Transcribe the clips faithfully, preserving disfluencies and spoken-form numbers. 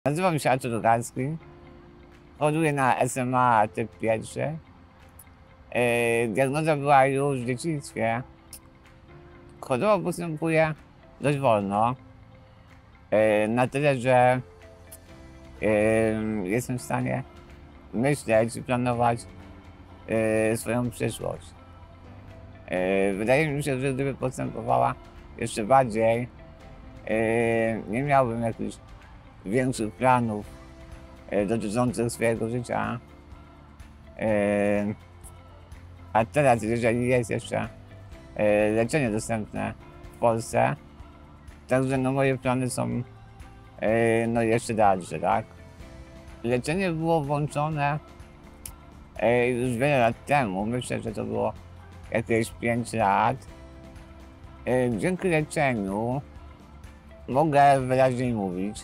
Nazywam się Artur Rogalski. Choruję na S M A typ pierwszy. Yy, diagnoza była już w dzieciństwie. Choroba postępuje dość wolno. Yy, na tyle, że yy, jestem w stanie myśleć i planować yy, swoją przyszłość. Yy, wydaje mi się, że gdyby postępowała jeszcze bardziej, yy, nie miałbym jakichś większych planów yy, dotyczących swojego życia. Yy, a teraz, jeżeli jest jeszcze yy, leczenie dostępne w Polsce, także no, moje plany są yy, no, jeszcze dalsze, tak? Leczenie było włączone yy, już wiele lat temu, myślę, że to było jakieś pięć lat. Yy, dzięki leczeniu mogę wyraźniej mówić.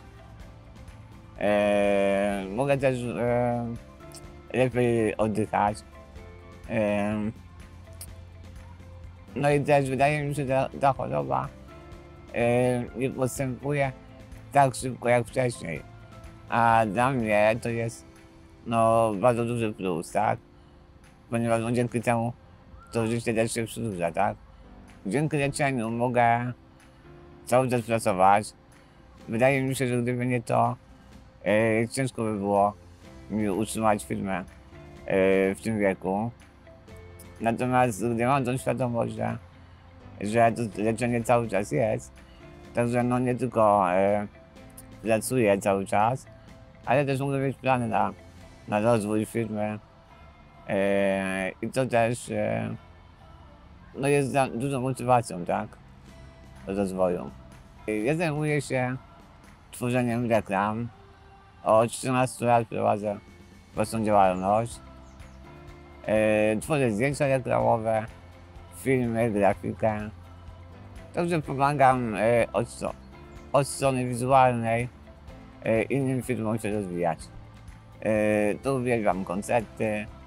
Yy, mogę też yy, lepiej oddychać. Yy, no i też wydaje mi się, że ta choroba yy, nie postępuje tak szybko jak wcześniej. A dla mnie to jest no, bardzo duży plus, tak? Ponieważ no, dzięki temu to życie też się przedłuża, tak? Dzięki leczeniu mogę cały czas pracować. Wydaje mi się, że gdyby nie to, yy, ciężko by było mi utrzymać firmę yy, w tym wieku. Natomiast gdy mam tą świadomość, że, że to leczenie cały czas jest, także no nie tylko yy, pracuję cały czas, ale też mogę mieć plany na, na rozwój firmy. Yy, I to też yy, no jest za dużą motywacją, tak, do rozwoju. Ja zajmuję się tworzeniem reklam. Od trzynastu lat prowadzę własną działalność. Yy, tworzę zdjęcia reklamowe, filmy, grafikę. Także pomagam yy, od, od strony wizualnej yy, innym firmom się rozwijać. Yy, tu uwielbiam koncerty,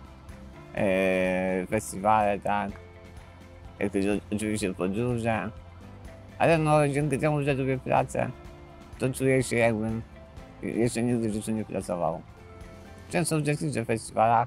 yy, festiwale, tak, jakieś oczywiście podróże. Ale no dzięki temu, że lubię pracę, to czuję się, jakbym jeszcze nigdy w życiu nie pracował. Często uczestniczę w festiwalach,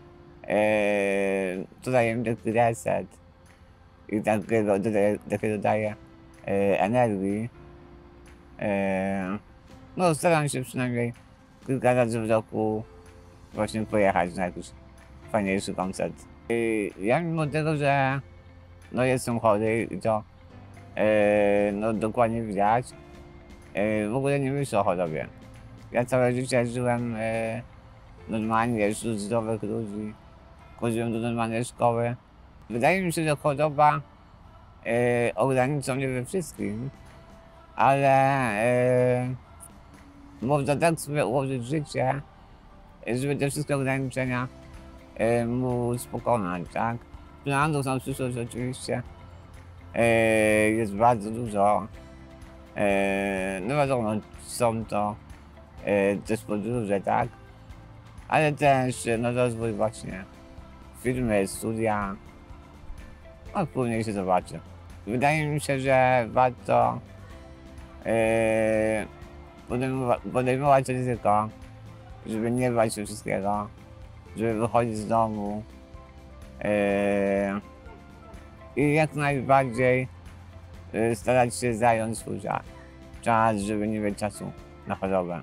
yy, to daje mi taki reset i takiego, takiego daje yy, energii. Yy, no staram się przynajmniej kilka razy w roku właśnie pojechać na jakiś fajniejszy koncert. Yy, ja mimo tego, że no, jestem chory i to yy, no, dokładnie widać, yy, w ogóle nie myślę o chorobie. Ja całe życie żyłem yy, normalnie, wśród zdrowych ludzi, chodziłem do normalnej szkoły. Wydaje mi się, że choroba yy, ogranicza mnie we wszystkim, ale yy, można tak sobie ułożyć życie, żeby te wszystkie ograniczenia yy, móc pokonać, tak? Planów na przyszłość oczywiście yy, jest bardzo dużo. Yy, no wiadomo, są to yy, też podróże, tak? Ale też no, rozwój właśnie firmy, studia. No później się zobaczy. Wydaje mi się, że warto yy, podejmować, podejmować ryzyko, żeby nie bać się wszystkiego, żeby wychodzić z domu yy, i jak najbardziej yy, starać się zająć swój czas, żeby nie mieć czasu na chorobę.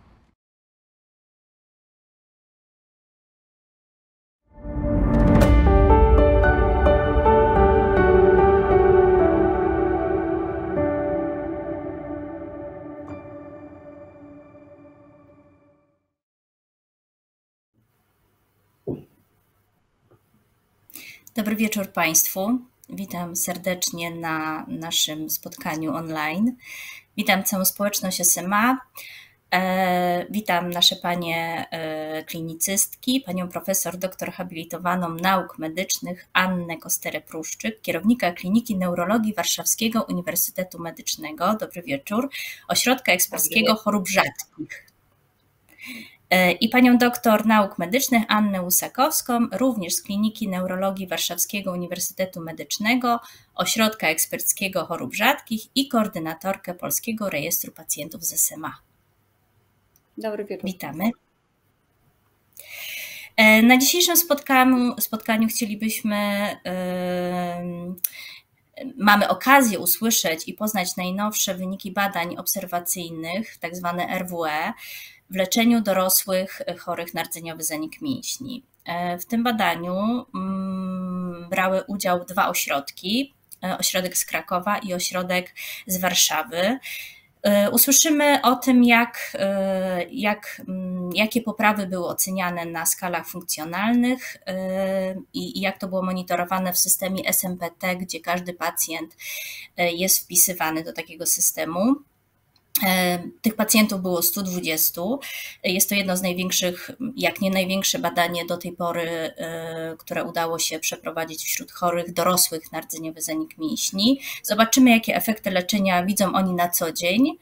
Dobry wieczór Państwu. Witam serdecznie na naszym spotkaniu online. Witam całą społeczność S M A. E, witam nasze panie e, klinicystki, panią profesor doktor habilitowaną nauk medycznych Annę Kosterę-Pruszczyk, kierownika Kliniki Neurologii Warszawskiego Uniwersytetu Medycznego. Dobry wieczór. Ośrodka Eksperckiego Chorób Rzadkich. I panią doktor nauk medycznych Annę Łusakowską, również z Kliniki Neurologii Warszawskiego Uniwersytetu Medycznego, Ośrodka Eksperckiego Chorób Rzadkich i koordynatorkę Polskiego Rejestru Pacjentów z S M A. Dobry wieczór. Witamy. Na dzisiejszym spotkaniu, spotkaniu chcielibyśmy, yy, mamy okazję usłyszeć i poznać najnowsze wyniki badań obserwacyjnych, tak zwane R W E, w leczeniu dorosłych chorych na rdzeniowy zanik mięśni. W tym badaniu yy, brały udział dwa ośrodki, ośrodek z Krakowa i ośrodek z Warszawy. Usłyszymy o tym, jak, jak, jakie poprawy były oceniane na skalach funkcjonalnych i jak to było monitorowane w systemie S M P T, gdzie każdy pacjent jest wpisywany do takiego systemu. Tych pacjentów było sto dwadzieścia. Jest to jedno z największych, jak nie największe badanie do tej pory, które udało się przeprowadzić wśród chorych dorosłych na rdzeniowy zanik mięśni. Zobaczymy, jakie efekty leczenia widzą oni na co dzień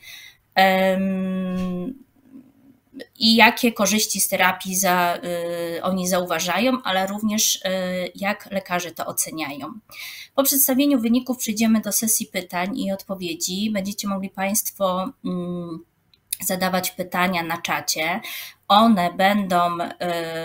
i jakie korzyści z terapii za, y, oni zauważają, ale również y, jak lekarze to oceniają. Po przedstawieniu wyników przejdziemy do sesji pytań i odpowiedzi. Będziecie mogli Państwo y, zadawać pytania na czacie. One będą y,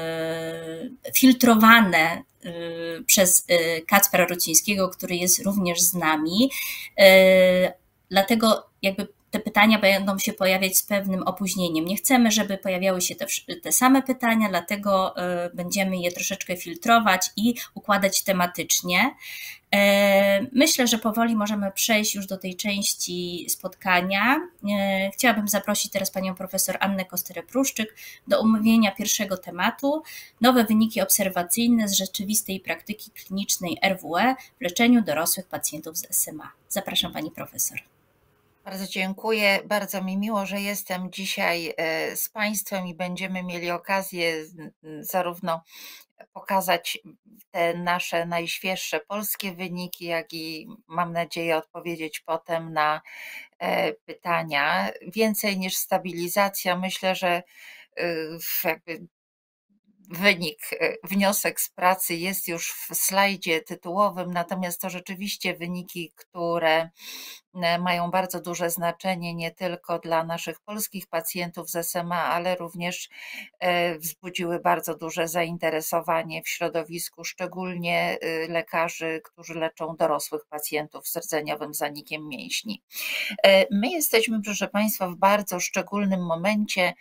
filtrowane y, przez y, Kacpra Rucińskiego, który jest również z nami. Y, dlatego jakby te pytania będą się pojawiać z pewnym opóźnieniem. Nie chcemy, żeby pojawiały się te, te same pytania, dlatego będziemy je troszeczkę filtrować i układać tematycznie. Myślę, że powoli możemy przejść już do tej części spotkania. Chciałabym zaprosić teraz panią profesor Annę Kosterę-Pruszczyk do omówienia pierwszego tematu. Nowe wyniki obserwacyjne z rzeczywistej praktyki klinicznej R W E w leczeniu dorosłych pacjentów z S M A. Zapraszam pani profesor. Bardzo dziękuję. Bardzo mi miło, że jestem dzisiaj z Państwem i będziemy mieli okazję zarówno pokazać te nasze najświeższe polskie wyniki, jak i mam nadzieję odpowiedzieć potem na pytania. Więcej niż stabilizacja, myślę, że jakby wynik, wniosek z pracy jest już w slajdzie tytułowym, natomiast to rzeczywiście wyniki, które mają bardzo duże znaczenie nie tylko dla naszych polskich pacjentów z S M A, ale również wzbudziły bardzo duże zainteresowanie w środowisku, szczególnie lekarzy, którzy leczą dorosłych pacjentów z rdzeniowym zanikiem mięśni. My jesteśmy, proszę Państwa, w bardzo szczególnym momencie.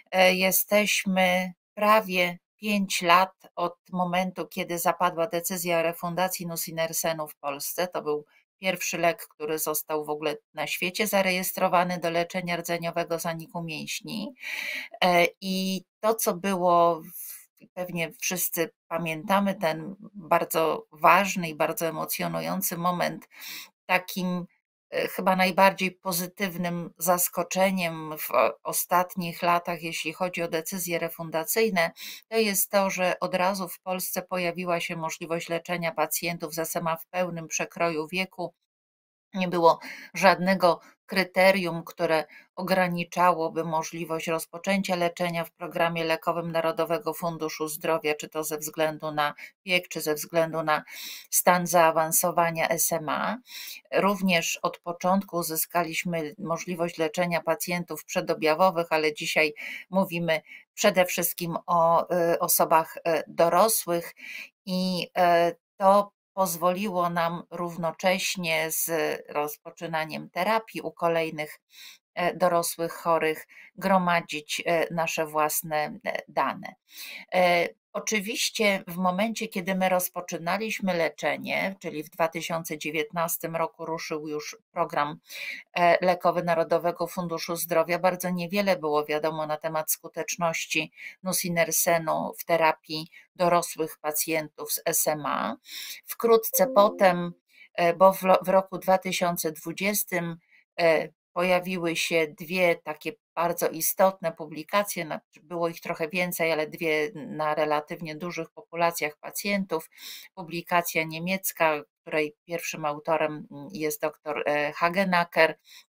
Jesteśmy prawie pięć lat od momentu, kiedy zapadła decyzja o refundacji nusinersenu w Polsce. To był pierwszy lek, który został w ogóle na świecie zarejestrowany do leczenia rdzeniowego zaniku mięśni. I to, co było, pewnie wszyscy pamiętamy ten bardzo ważny i bardzo emocjonujący moment, takim chyba najbardziej pozytywnym zaskoczeniem w ostatnich latach, jeśli chodzi o decyzje refundacyjne, to jest to, że od razu w Polsce pojawiła się możliwość leczenia pacjentów z S M A w pełnym przekroju wieku. Nie było żadnego kryterium, które ograniczałoby możliwość rozpoczęcia leczenia w programie lekowym Narodowego Funduszu Zdrowia, czy to ze względu na wiek, czy ze względu na stan zaawansowania S M A. Również od początku uzyskaliśmy możliwość leczenia pacjentów przedobjawowych, ale dzisiaj mówimy przede wszystkim o osobach dorosłych i to pozwoliło nam równocześnie z rozpoczynaniem terapii u kolejnych dorosłych chorych gromadzić nasze własne dane. Oczywiście w momencie, kiedy my rozpoczynaliśmy leczenie, czyli w dwa tysiące dziewiętnastym roku ruszył już program lekowy Narodowego Funduszu Zdrowia, bardzo niewiele było wiadomo na temat skuteczności nusinersenu w terapii dorosłych pacjentów z S M A. Wkrótce potem, bo w roku dwa tysiące dwudziestym pojawiły się dwie takie bardzo istotne publikacje, było ich trochę więcej, ale dwie na relatywnie dużych populacjach pacjentów. Publikacja niemiecka, której pierwszym autorem jest dr Hagenacker,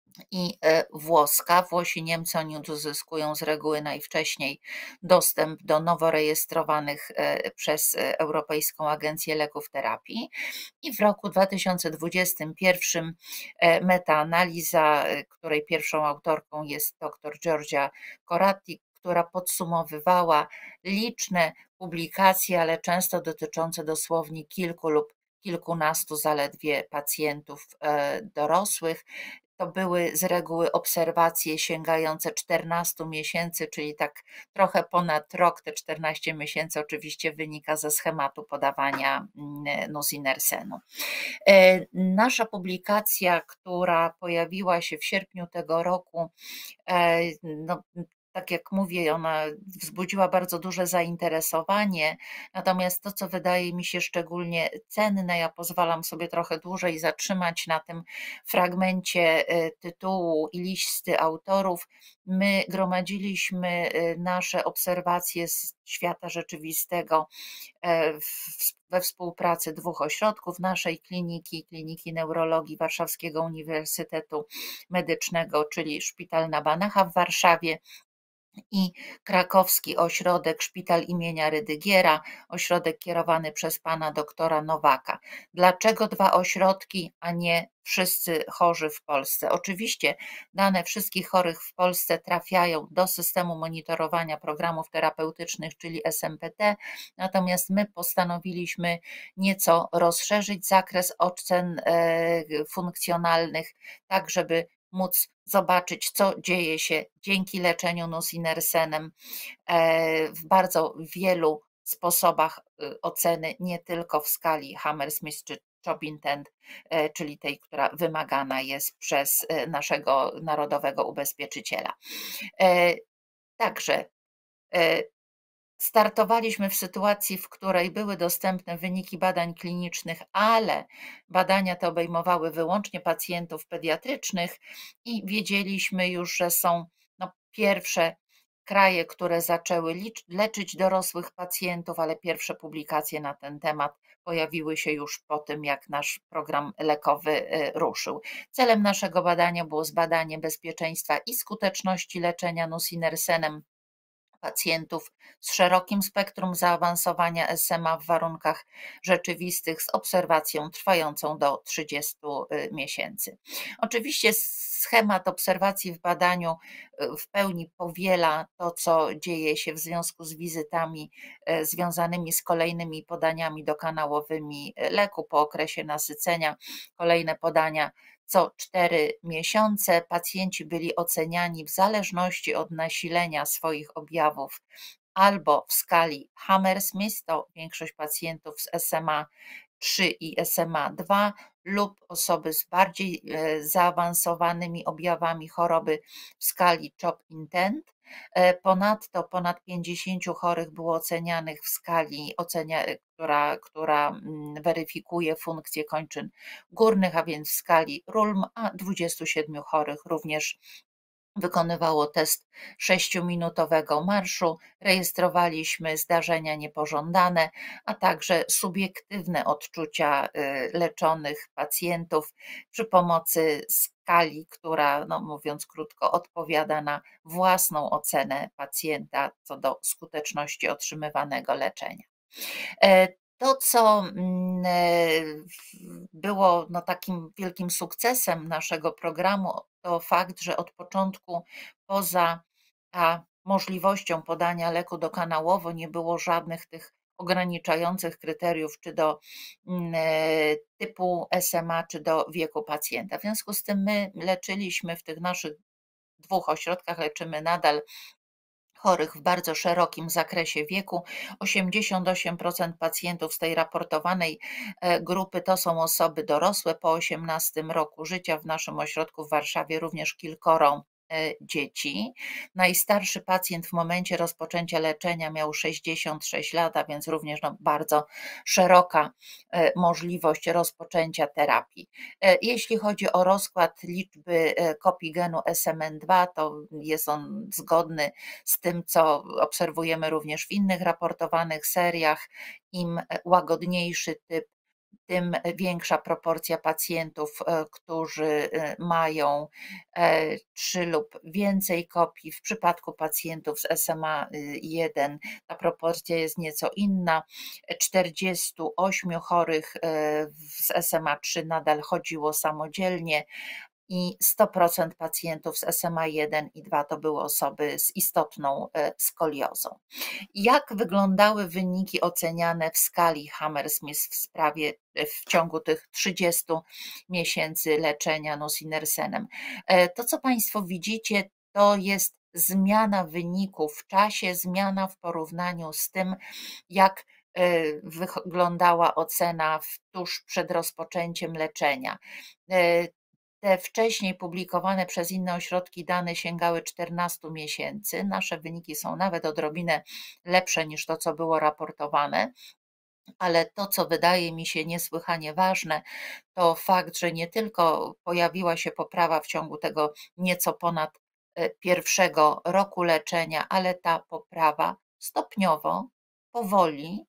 i włoska. Włosi, Niemcy, oni uzyskują z reguły najwcześniej dostęp do nowo rejestrowanych przez Europejską Agencję Leków terapii. I w roku dwa tysiące dwudziestym pierwszym metaanaliza, której pierwszą autorką jest dr Georgia Koratti, która podsumowywała liczne publikacje, ale często dotyczące dosłownie kilku lub kilkunastu zaledwie pacjentów dorosłych. To były z reguły obserwacje sięgające czternastu miesięcy, czyli tak trochę ponad rok. Te czternaście miesięcy oczywiście wynika ze schematu podawania nusinersenu. Nasza publikacja, która pojawiła się w sierpniu tego roku, no, tak jak mówię, ona wzbudziła bardzo duże zainteresowanie, natomiast to, co wydaje mi się szczególnie cenne, ja pozwalam sobie trochę dłużej zatrzymać na tym fragmencie tytułu i listy autorów. My gromadziliśmy nasze obserwacje z świata rzeczywistego we współpracy dwóch ośrodków, naszej kliniki, Kliniki Neurologii Warszawskiego Uniwersytetu Medycznego, czyli Szpital na Banacha w Warszawie, i krakowski ośrodek Szpital imienia Rydygiera, ośrodek kierowany przez pana doktora Nowaka. Dlaczego dwa ośrodki, a nie wszyscy chorzy w Polsce? Oczywiście dane wszystkich chorych w Polsce trafiają do systemu monitorowania programów terapeutycznych, czyli S M P T, natomiast my postanowiliśmy nieco rozszerzyć zakres ocen funkcjonalnych, tak żeby móc zobaczyć, co dzieje się dzięki leczeniu nusinersenem w bardzo wielu sposobach oceny, nie tylko w skali Hammersmith czy Chop Intent, czyli tej, która wymagana jest przez naszego narodowego ubezpieczyciela. Także startowaliśmy w sytuacji, w której były dostępne wyniki badań klinicznych, ale badania te obejmowały wyłącznie pacjentów pediatrycznych i wiedzieliśmy już, że są no, pierwsze kraje, które zaczęły leczyć dorosłych pacjentów, ale pierwsze publikacje na ten temat pojawiły się już po tym, jak nasz program lekowy ruszył. Celem naszego badania było zbadanie bezpieczeństwa i skuteczności leczenia nusinersenem pacjentów z szerokim spektrum zaawansowania S M A w warunkach rzeczywistych z obserwacją trwającą do trzydziestu miesięcy. Oczywiście schemat obserwacji w badaniu w pełni powiela to, co dzieje się w związku z wizytami związanymi z kolejnymi podaniami dokanałowymi leku po okresie nasycenia. Kolejne podania co cztery miesiące. Pacjenci byli oceniani w zależności od nasilenia swoich objawów albo w skali Hammersmith, to większość pacjentów z S M A trzy i S M A dwa, lub osoby z bardziej zaawansowanymi objawami choroby w skali Chop Intent. Ponadto ponad pięćdziesięciu chorych było ocenianych w skali, ocenia, która, która weryfikuje funkcję kończyn górnych, a więc w skali R U L M, a dwudziestu siedmiu chorych również wykonywało test sześciominutowego marszu. Rejestrowaliśmy zdarzenia niepożądane, a także subiektywne odczucia leczonych pacjentów przy pomocy skali, która, no mówiąc krótko, odpowiada na własną ocenę pacjenta co do skuteczności otrzymywanego leczenia. To, co było no, takim wielkim sukcesem naszego programu, to fakt, że od początku poza a, możliwością podania leku dokanałowo nie było żadnych tych ograniczających kryteriów, czy do typu S M A, czy do wieku pacjenta. W związku z tym my leczyliśmy w tych naszych dwóch ośrodkach, leczymy nadal chorych w bardzo szerokim zakresie wieku. osiemdziesiąt osiem procent pacjentów z tej raportowanej grupy to są osoby dorosłe po osiemnastym roku życia. W naszym ośrodku w Warszawie również kilkoro dzieci. Najstarszy pacjent w momencie rozpoczęcia leczenia miał sześćdziesiąt sześć lat, a więc również no, bardzo szeroka możliwość rozpoczęcia terapii. Jeśli chodzi o rozkład liczby kopii genu S M N dwa, to jest on zgodny z tym, co obserwujemy również w innych raportowanych seriach. Im łagodniejszy typ tym większa proporcja pacjentów, którzy mają trzy lub więcej kopii. W przypadku pacjentów z S M A jeden ta proporcja jest nieco inna. czterdziestu ośmiu chorych z S M A trzy nadal chodziło samodzielnie i sto procent pacjentów z S M A jeden i dwa to były osoby z istotną skoliozą. Jak wyglądały wyniki oceniane w skali Hammersmith w sprawie w ciągu tych trzydziestu miesięcy leczenia nusinersenem? To, co Państwo widzicie, to jest zmiana wyników w czasie, zmiana w porównaniu z tym, jak wyglądała ocena tuż przed rozpoczęciem leczenia. Te wcześniej publikowane przez inne ośrodki dane sięgały czternastu miesięcy. Nasze wyniki są nawet odrobinę lepsze niż to, co było raportowane, ale to, co wydaje mi się niesłychanie ważne, to fakt, że nie tylko pojawiła się poprawa w ciągu tego nieco ponad pierwszego roku leczenia, ale ta poprawa stopniowo, powoli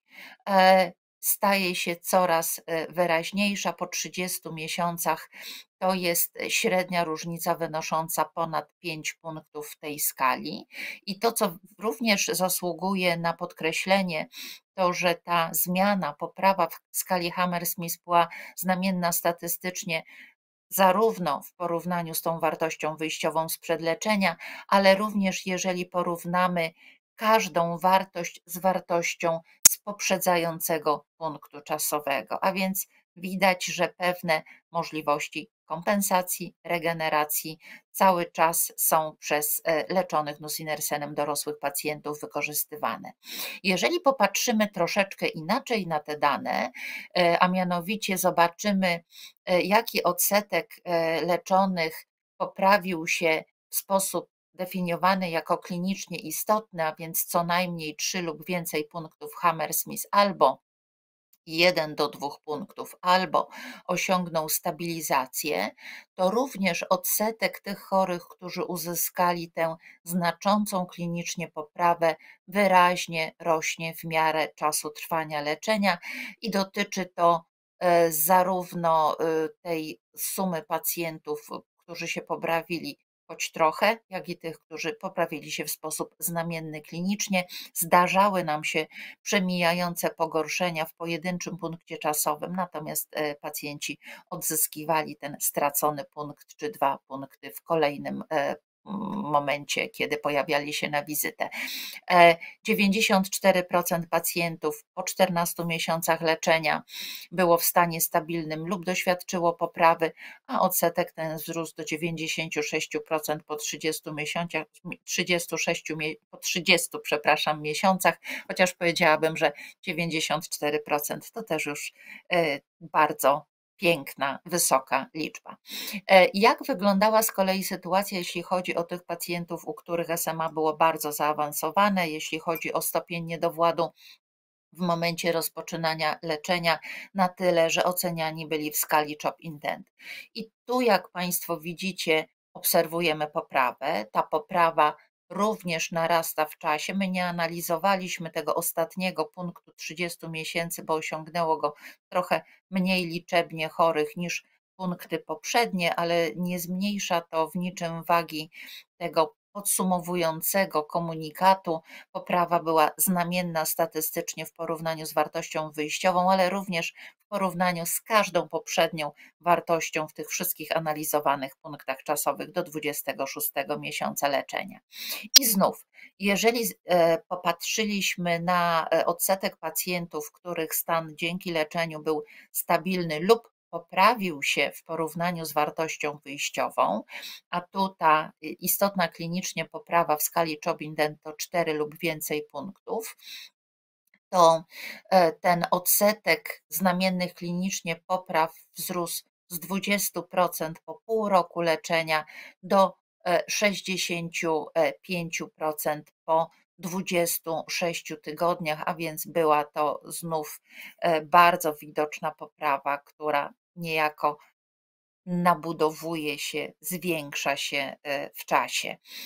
staje się coraz wyraźniejsza. Po trzydziestu miesiącach to jest średnia różnica wynosząca ponad pięć punktów w tej skali. I to, co również zasługuje na podkreślenie, to, że ta zmiana, poprawa w skali Hammersmith była znamienna statystycznie zarówno w porównaniu z tą wartością wyjściową sprzed leczenia, ale również jeżeli porównamy każdą wartość z wartością z poprzedzającego punktu czasowego, a więc widać, że pewne możliwości kompensacji, regeneracji cały czas są przez leczonych nusinersenem dorosłych pacjentów wykorzystywane. Jeżeli popatrzymy troszeczkę inaczej na te dane, a mianowicie zobaczymy, jaki odsetek leczonych poprawił się w sposób definiowany jako klinicznie istotny, a więc co najmniej trzy lub więcej punktów Hammersmith albo jeden do dwóch punktów, albo osiągnął stabilizację, to również odsetek tych chorych, którzy uzyskali tę znaczącą klinicznie poprawę, wyraźnie rośnie w miarę czasu trwania leczenia i dotyczy to zarówno tej sumy pacjentów, którzy się poprawili choć trochę, jak i tych, którzy poprawili się w sposób znamienny klinicznie. Zdarzały nam się przemijające pogorszenia w pojedynczym punkcie czasowym, natomiast pacjenci odzyskiwali ten stracony punkt czy dwa punkty w kolejnym momencie, kiedy pojawiali się na wizytę. dziewięćdziesiąt cztery procent pacjentów po czternastu miesiącach leczenia było w stanie stabilnym lub doświadczyło poprawy, a odsetek ten wzrósł do dziewięćdziesięciu sześciu procent po trzydziestu miesiącach, trzydziestu sześciu, po trzydziestu, przepraszam, miesiącach, chociaż powiedziałabym, że dziewięćdziesiąt cztery procent to też już bardzo piękna, wysoka liczba. Jak wyglądała z kolei sytuacja, jeśli chodzi o tych pacjentów, u których S M A było bardzo zaawansowane, jeśli chodzi o stopień niedowładu w momencie rozpoczynania leczenia, na tyle, że oceniani byli w skali CHOP INTEND. I tu, jak Państwo widzicie, obserwujemy poprawę. Ta poprawa również narasta w czasie. My nie analizowaliśmy tego ostatniego punktu trzydziestu miesięcy, bo osiągnęło go trochę mniej liczebnie chorych niż punkty poprzednie, ale nie zmniejsza to w niczym wagi tego podsumowującego komunikatu. Poprawa była znamienna statystycznie w porównaniu z wartością wyjściową, ale również w porównaniu z każdą poprzednią wartością w tych wszystkich analizowanych punktach czasowych do dwudziestego szóstego miesiąca leczenia. I znów, jeżeli popatrzyliśmy na odsetek pacjentów, których stan dzięki leczeniu był stabilny lub poprawił się w porównaniu z wartością wyjściową, a tu ta istotna klinicznie poprawa w skali CHOP INTEND to cztery lub więcej punktów, to ten odsetek znamiennych klinicznie popraw wzrósł z dwudziestu procent po pół roku leczenia do sześćdziesięciu pięciu procent po dwudziestu sześciu tygodniach, a więc była to znów bardzo widoczna poprawa, która niejako nabudowuje się, zwiększa się w czasie.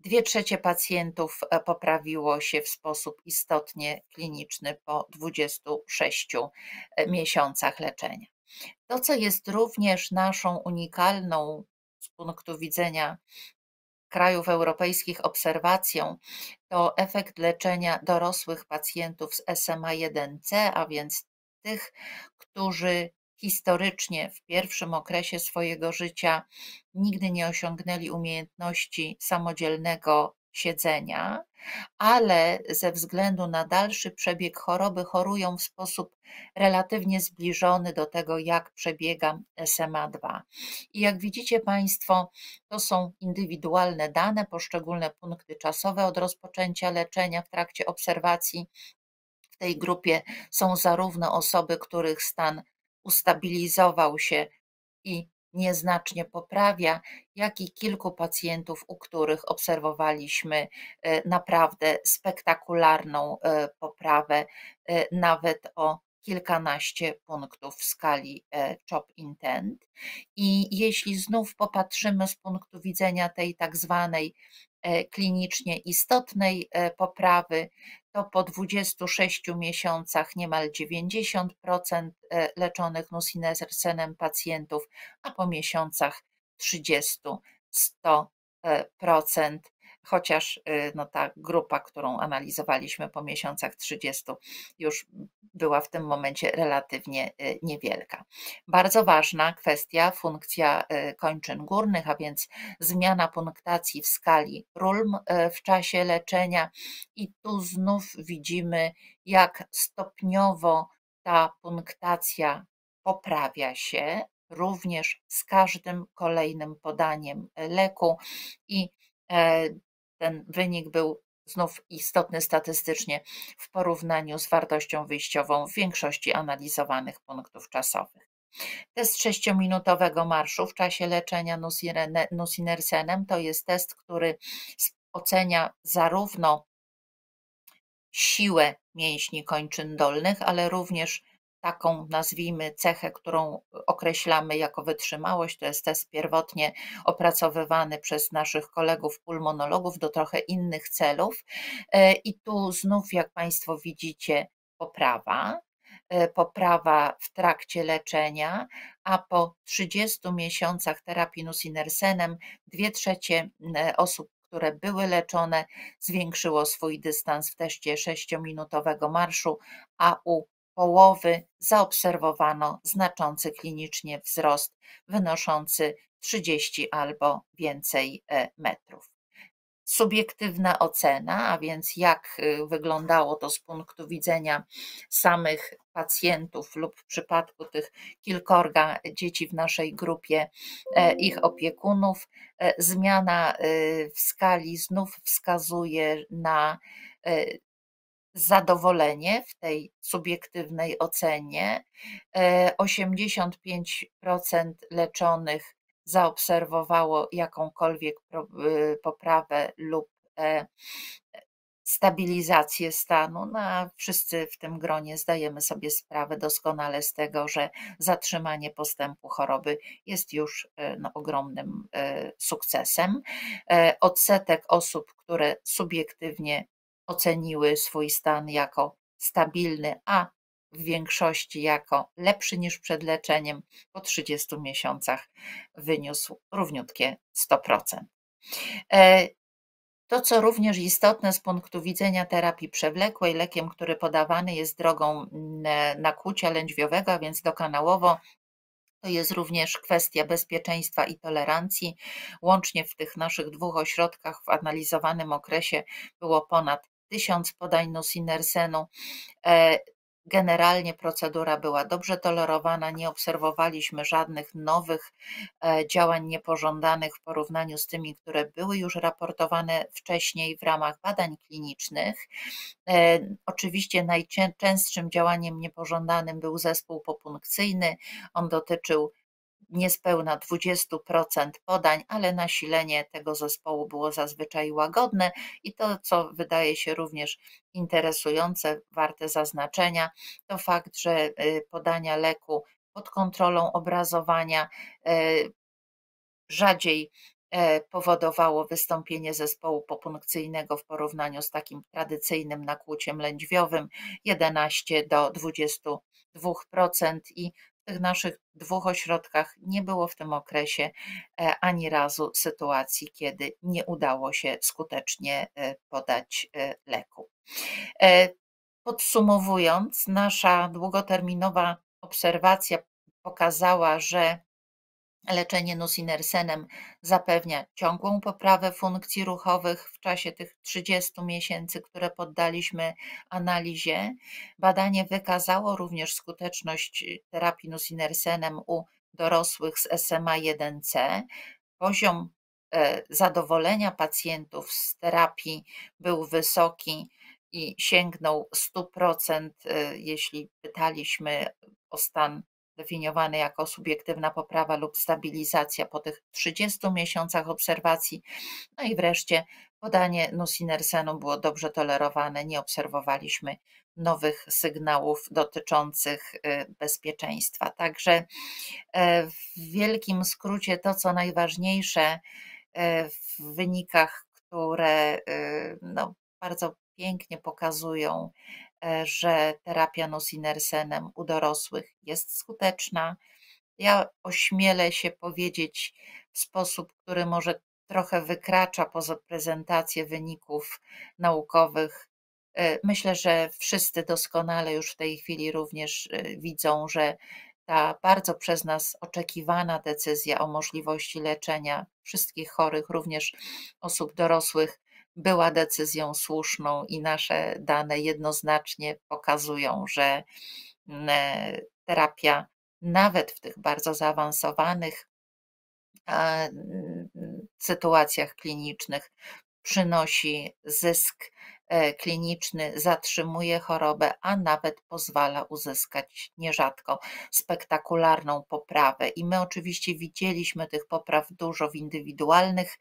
Dwie trzecie pacjentów poprawiło się w sposób istotnie kliniczny po dwudziestu sześciu miesiącach leczenia. To, co jest również naszą unikalną z punktu widzenia krajów europejskich obserwacją, to efekt leczenia dorosłych pacjentów z S M A jeden C, a więc tych, którzy historycznie w pierwszym okresie swojego życia nigdy nie osiągnęli umiejętności samodzielnego siedzenia, ale ze względu na dalszy przebieg choroby chorują w sposób relatywnie zbliżony do tego, jak przebiega S M A dwa. I jak widzicie Państwo, to są indywidualne dane, poszczególne punkty czasowe od rozpoczęcia leczenia w trakcie obserwacji. W tej grupie są zarówno osoby, których stan ustabilizował się i nieznacznie poprawia, jak i kilku pacjentów, u których obserwowaliśmy naprawdę spektakularną poprawę, nawet o kilkanaście punktów w skali CHOP INTEND. I jeśli znów popatrzymy z punktu widzenia tej tak zwanej klinicznie istotnej poprawy, to po dwudziestu sześciu miesiącach niemal dziewięćdziesiąt procent leczonych nusinersenem pacjentów, a po miesiącach trzydziestu sto procent, chociaż no, ta grupa, którą analizowaliśmy po miesiącach trzydziestu, już była w tym momencie relatywnie niewielka. Bardzo ważna kwestia, funkcja kończyn górnych, a więc zmiana punktacji w skali R U L M w czasie leczenia i tu znów widzimy, jak stopniowo ta punktacja poprawia się, również z każdym kolejnym podaniem leku i ten wynik był znów istotny statystycznie w porównaniu z wartością wyjściową w większości analizowanych punktów czasowych. Test sześciominutowego marszu w czasie leczenia nusinersenem to jest test, który ocenia zarówno siłę mięśni kończyn dolnych, ale również taką, nazwijmy, cechę, którą określamy jako wytrzymałość. To jest test pierwotnie opracowywany przez naszych kolegów pulmonologów do trochę innych celów. I tu znów, jak Państwo widzicie, poprawa. Poprawa w trakcie leczenia, a po trzydziestu miesiącach terapii nusinersenem dwie trzecie osób, które były leczone, zwiększyło swój dystans w teście sześciominutowego marszu, a u połowy zaobserwowano znaczący klinicznie wzrost wynoszący trzydzieści albo więcej metrów. Subiektywna ocena, a więc jak wyglądało to z punktu widzenia samych pacjentów lub w przypadku tych kilkorga dzieci w naszej grupie, ich opiekunów. Zmiana w skali znów wskazuje na zadowolenie w tej subiektywnej ocenie. osiemdziesiąt pięć procent leczonych zaobserwowało jakąkolwiek poprawę lub stabilizację stanu, no a wszyscy w tym gronie zdajemy sobie sprawę doskonale z tego, że zatrzymanie postępu choroby jest już no, ogromnym sukcesem. Odsetek osób, które subiektywnie oceniły swój stan jako stabilny, a w większości jako lepszy niż przed leczeniem, po trzydziestu miesiącach wyniósł równiutkie sto procent. To, co również istotne z punktu widzenia terapii przewlekłej, lekiem, który podawany jest drogą nakłucia lędźwiowego, a więc dokanałowo, to jest również kwestia bezpieczeństwa i tolerancji. Łącznie w tych naszych dwóch ośrodkach w analizowanym okresie było ponad tysiąc podań nusinersenu. Generalnie procedura była dobrze tolerowana, nie obserwowaliśmy żadnych nowych działań niepożądanych w porównaniu z tymi, które były już raportowane wcześniej w ramach badań klinicznych. Oczywiście najczęstszym działaniem niepożądanym był zespół popunkcyjny. On dotyczył niespełna dwudziestu procent podań, ale nasilenie tego zespołu było zazwyczaj łagodne i to, co wydaje się również interesujące, warte zaznaczenia, to fakt, że podania leku pod kontrolą obrazowania rzadziej powodowało wystąpienie zespołu popunkcyjnego w porównaniu z takim tradycyjnym nakłuciem lędźwiowym jedenaście do dwudziestu dwóch procent i w tych naszych dwóch ośrodkach nie było w tym okresie ani razu sytuacji, kiedy nie udało się skutecznie podać leku. Podsumowując, nasza długoterminowa obserwacja pokazała, że leczenie nusinersenem zapewnia ciągłą poprawę funkcji ruchowych w czasie tych trzydziestu miesięcy, które poddaliśmy analizie. Badanie wykazało również skuteczność terapii nusinersenem u dorosłych z S M A jeden C. Poziom zadowolenia pacjentów z terapii był wysoki i sięgnął stu procent, jeśli pytaliśmy o stan definiowany jako subiektywna poprawa lub stabilizacja po tych trzydziestu miesiącach obserwacji. No i wreszcie podanie nusinersenu było dobrze tolerowane, nie obserwowaliśmy nowych sygnałów dotyczących bezpieczeństwa. Także w wielkim skrócie to, co najważniejsze w wynikach, które no, bardzo pięknie pokazują, że terapia nusinersenem u dorosłych jest skuteczna. Ja ośmielę się powiedzieć w sposób, który może trochę wykracza poza prezentację wyników naukowych. Myślę, że wszyscy doskonale już w tej chwili również widzą, że ta bardzo przez nas oczekiwana decyzja o możliwości leczenia wszystkich chorych, również osób dorosłych, była decyzją słuszną i nasze dane jednoznacznie pokazują, że terapia nawet w tych bardzo zaawansowanych sytuacjach klinicznych przynosi zysk kliniczny, zatrzymuje chorobę, a nawet pozwala uzyskać nierzadko spektakularną poprawę. I my oczywiście widzieliśmy tych popraw dużo w indywidualnych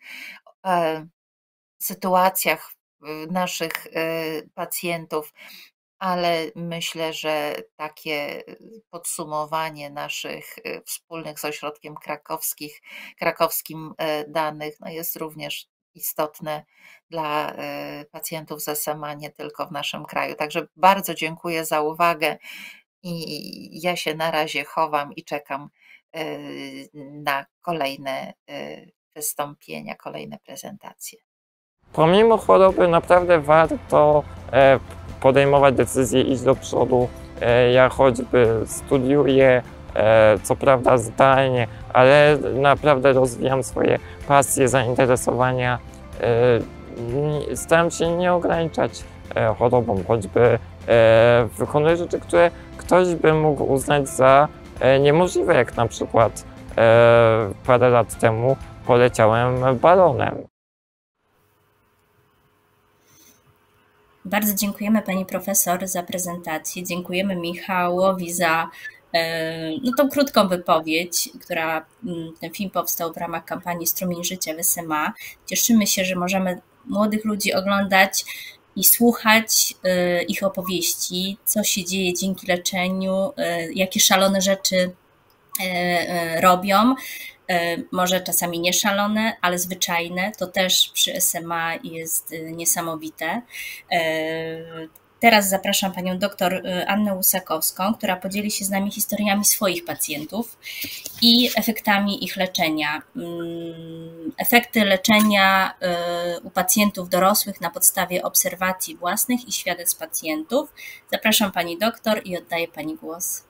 sytuacjach naszych pacjentów, ale myślę, że takie podsumowanie naszych wspólnych z ośrodkiem krakowskich, krakowskim danych no jest również istotne dla pacjentów z S M A, nie tylko w naszym kraju. Także bardzo dziękuję za uwagę i ja się na razie chowam i czekam na kolejne wystąpienia, kolejne prezentacje. Pomimo choroby naprawdę warto podejmować decyzje, iść do przodu. Ja choćby studiuję, co prawda zdalnie, ale naprawdę rozwijam swoje pasje, zainteresowania. Staram się nie ograniczać chorobą, choćby wykonuję rzeczy, które ktoś by mógł uznać za niemożliwe, jak na przykład parę lat temu poleciałem balonem. Bardzo dziękujemy Pani Profesor za prezentację. Dziękujemy Michałowi za no, tą krótką wypowiedź, która ten film powstał w ramach kampanii Strumień Życia w S M A. Cieszymy się, że możemy młodych ludzi oglądać i słuchać ich opowieści, co się dzieje dzięki leczeniu, jakie szalone rzeczy robią. Może czasami nie szalone, ale zwyczajne. To też przy S M A jest niesamowite. Teraz zapraszam Panią doktor Annę Łusakowską, która podzieli się z nami historiami swoich pacjentów i efektami ich leczenia. Efekty leczenia u pacjentów dorosłych na podstawie obserwacji własnych i świadectw pacjentów. Zapraszam Pani doktor i oddaję Pani głos.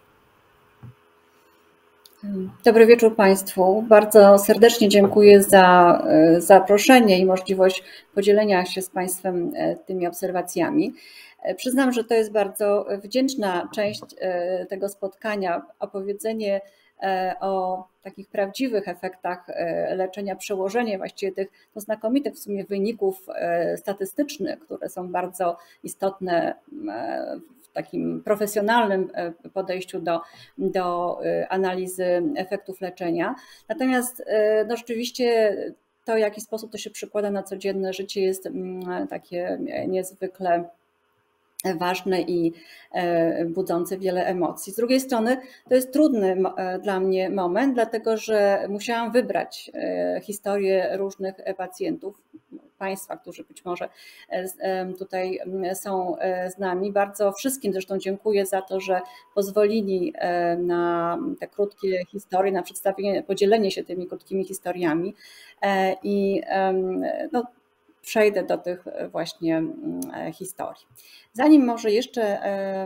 Dobry wieczór Państwu. Bardzo serdecznie dziękuję za zaproszenie i możliwość podzielenia się z Państwem tymi obserwacjami. Przyznam, że to jest bardzo wdzięczna część tego spotkania, opowiedzenie o takich prawdziwych efektach leczenia, przełożenie właściwie tych no, znakomitych w sumie wyników statystycznych, które są bardzo istotne w takim profesjonalnym podejściu do, do analizy efektów leczenia. Natomiast no, rzeczywiście to, w jaki sposób to się przekłada na codzienne życie, jest takie niezwykle ważne i budzące wiele emocji. Z drugiej strony to jest trudny dla mnie moment, dlatego że musiałam wybrać historię różnych pacjentów, Państwa, którzy być może tutaj są z nami. Bardzo wszystkim zresztą dziękuję za to, że pozwolili na te krótkie historie, na przedstawienie, podzielenie się tymi krótkimi historiami i no, przejdę do tych właśnie historii. Zanim może jeszcze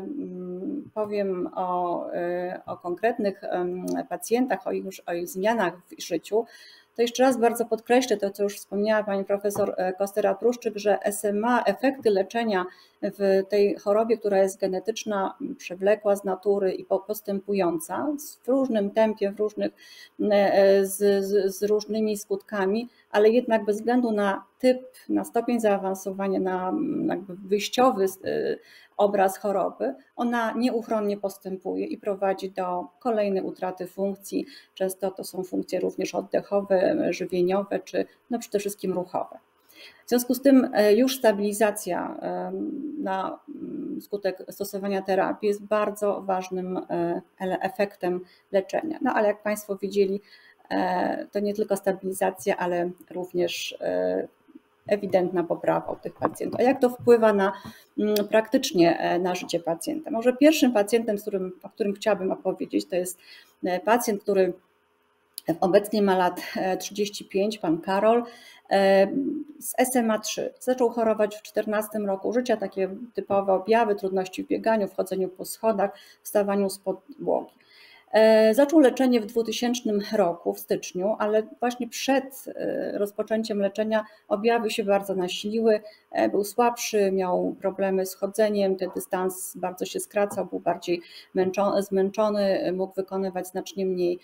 powiem o, o konkretnych pacjentach, o ich, o ich zmianach w życiu, to jeszcze raz bardzo podkreślę to, co już wspomniała pani profesor Kostera-Pruszczyk, że S M A, efekty leczenia w tej chorobie, która jest genetyczna, przewlekła z natury i postępująca w różnym tempie, w różnych, z, z, z różnymi skutkami, ale jednak bez względu na typ, na stopień zaawansowania, na jakby wyjściowy obraz choroby, ona nieuchronnie postępuje i prowadzi do kolejnej utraty funkcji. Często to są funkcje również oddechowe, żywieniowe, czy no przede wszystkim ruchowe. W związku z tym już stabilizacja na skutek stosowania terapii jest bardzo ważnym efektem leczenia. No ale jak Państwo widzieli, to nie tylko stabilizacja, ale również ewidentna poprawa u tych pacjentów. A jak to wpływa na, praktycznie na życie pacjenta? Może pierwszym pacjentem, z którym, o którym chciałabym opowiedzieć, to jest pacjent, który obecnie ma lat trzydzieści pięć, pan Karol, z S M A trzy. Zaczął chorować w czternastym roku życia, takie typowe objawy, trudności w bieganiu, wchodzeniu po schodach, wstawaniu z podłogi. Zaczął leczenie w dwutysięcznym roku, w styczniu, ale właśnie przed rozpoczęciem leczenia objawy się bardzo nasiliły, był słabszy, miał problemy z chodzeniem, ten dystans bardzo się skracał, był bardziej męczony, zmęczony, mógł wykonywać znacznie mniej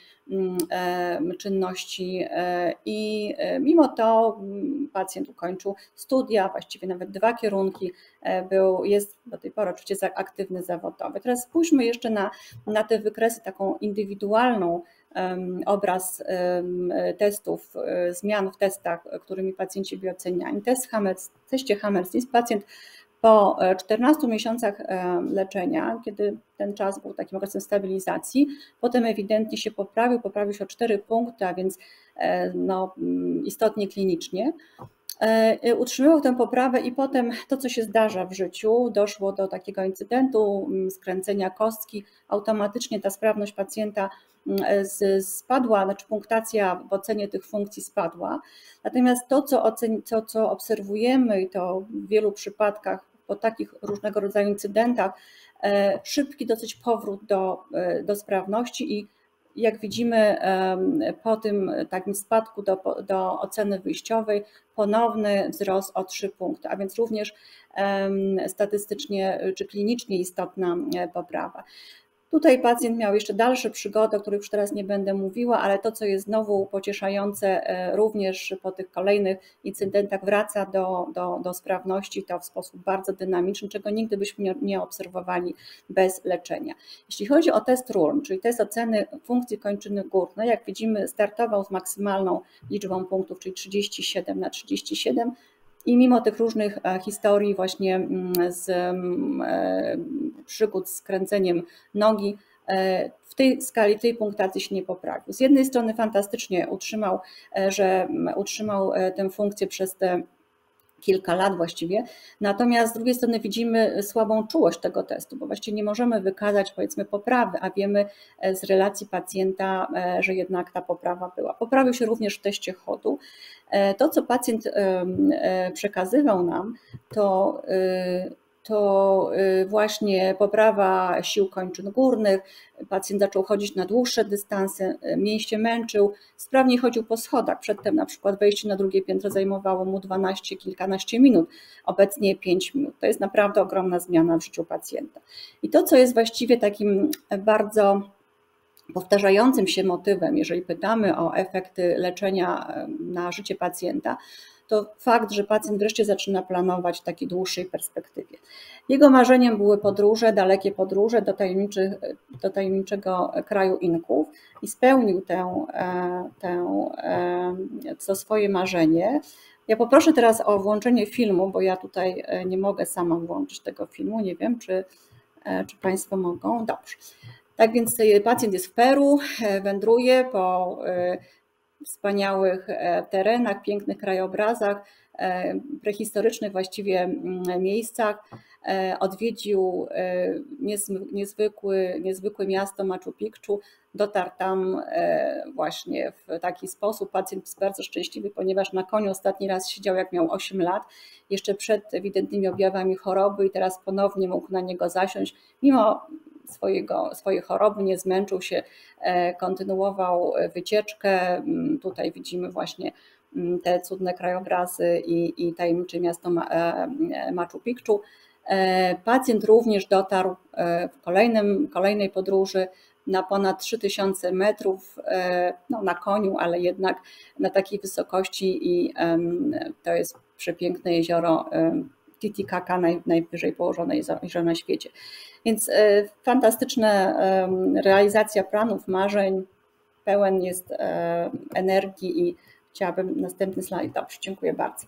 czynności i mimo to pacjent ukończył studia, właściwie nawet dwa kierunki, był, jest do tej pory oczywiście aktywny zawodowy. Teraz spójrzmy jeszcze na, na te wykresy, taką indywidualną obraz testów, zmian w testach, którymi pacjenci byli oceniani. Test Hammersmith, w teście Hammersmith pacjent po czternastu miesiącach leczenia, kiedy ten czas był takim okresem stabilizacji, potem ewidentnie się poprawił, poprawił się o cztery punkty, a więc no, istotnie klinicznie. Utrzymywał tę poprawę i potem to, co się zdarza w życiu, doszło do takiego incydentu, skręcenia kostki, automatycznie ta sprawność pacjenta spadła, znaczy punktacja w ocenie tych funkcji spadła. Natomiast to, co, ocen, to, co obserwujemy i to w wielu przypadkach po takich różnego rodzaju incydentach, szybki dosyć powrót do, do sprawności i jak widzimy po tym takim spadku do, do oceny wyjściowej ponowny wzrost o trzy punkty, a więc również statystycznie czy klinicznie istotna poprawa. Tutaj pacjent miał jeszcze dalsze przygody, o których już teraz nie będę mówiła, ale to, co jest znowu pocieszające, również po tych kolejnych incydentach wraca do, do, do sprawności, to w sposób bardzo dynamiczny, czego nigdy byśmy nie, nie obserwowali bez leczenia. Jeśli chodzi o test R U L M, czyli test oceny funkcji kończyny górnej, jak widzimy, startował z maksymalną liczbą punktów, czyli trzydzieści siedem na trzydzieści siedem. I mimo tych różnych historii właśnie z przygód z kręceniem nogi, w tej skali, tej punktacji się nie poprawił. Z jednej strony fantastycznie utrzymał, że utrzymał tę funkcję przez te kilka lat właściwie, natomiast z drugiej strony widzimy słabą czułość tego testu, bo właściwie nie możemy wykazać powiedzmy poprawy, a wiemy z relacji pacjenta, że jednak ta poprawa była. Poprawił się również w teście chodu. To, co pacjent przekazywał nam, to to właśnie poprawa sił kończyn górnych, pacjent zaczął chodzić na dłuższe dystanse, mniej się męczył, sprawniej chodził po schodach. Przedtem na przykład wejście na drugie piętro zajmowało mu dwanaście, kilkanaście minut, obecnie pięć minut. To jest naprawdę ogromna zmiana w życiu pacjenta. I to, co jest właściwie takim bardzo powtarzającym się motywem, jeżeli pytamy o efekty leczenia na życie pacjenta, to fakt, że pacjent wreszcie zaczyna planować w takiej dłuższej perspektywie. Jego marzeniem były podróże, dalekie podróże do, do tajemniczego kraju Inków i spełnił tę, tę, to swoje marzenie. Ja poproszę teraz o włączenie filmu, bo ja tutaj nie mogę sama włączyć tego filmu. Nie wiem, czy, czy Państwo mogą. Dobrze. Tak więc pacjent jest w Peru, wędruje po wspaniałych terenach, pięknych krajobrazach, prehistorycznych właściwie miejscach. Odwiedził niezwykły, niezwykłe miasto Machu Picchu, dotarł tam właśnie w taki sposób. Pacjent jest bardzo szczęśliwy, ponieważ na koniu ostatni raz siedział jak miał osiem lat, jeszcze przed ewidentnymi objawami choroby i teraz ponownie mógł na niego zasiąść. Mimo swojego, swojej choroby nie zmęczył się, kontynuował wycieczkę. Tutaj widzimy właśnie te cudne krajobrazy i, i tajemnicze miasto Machu Picchu. Pacjent również dotarł w kolejnym, kolejnej podróży na ponad trzy tysiące metrów, no na koniu, ale jednak na takiej wysokości i to jest przepiękne jezioro Titicaca, naj, najwyżej położone jezioro na świecie. Więc fantastyczna realizacja planów, marzeń, pełen jest energii i chciałabym następny slajd. Dobrze, dziękuję bardzo.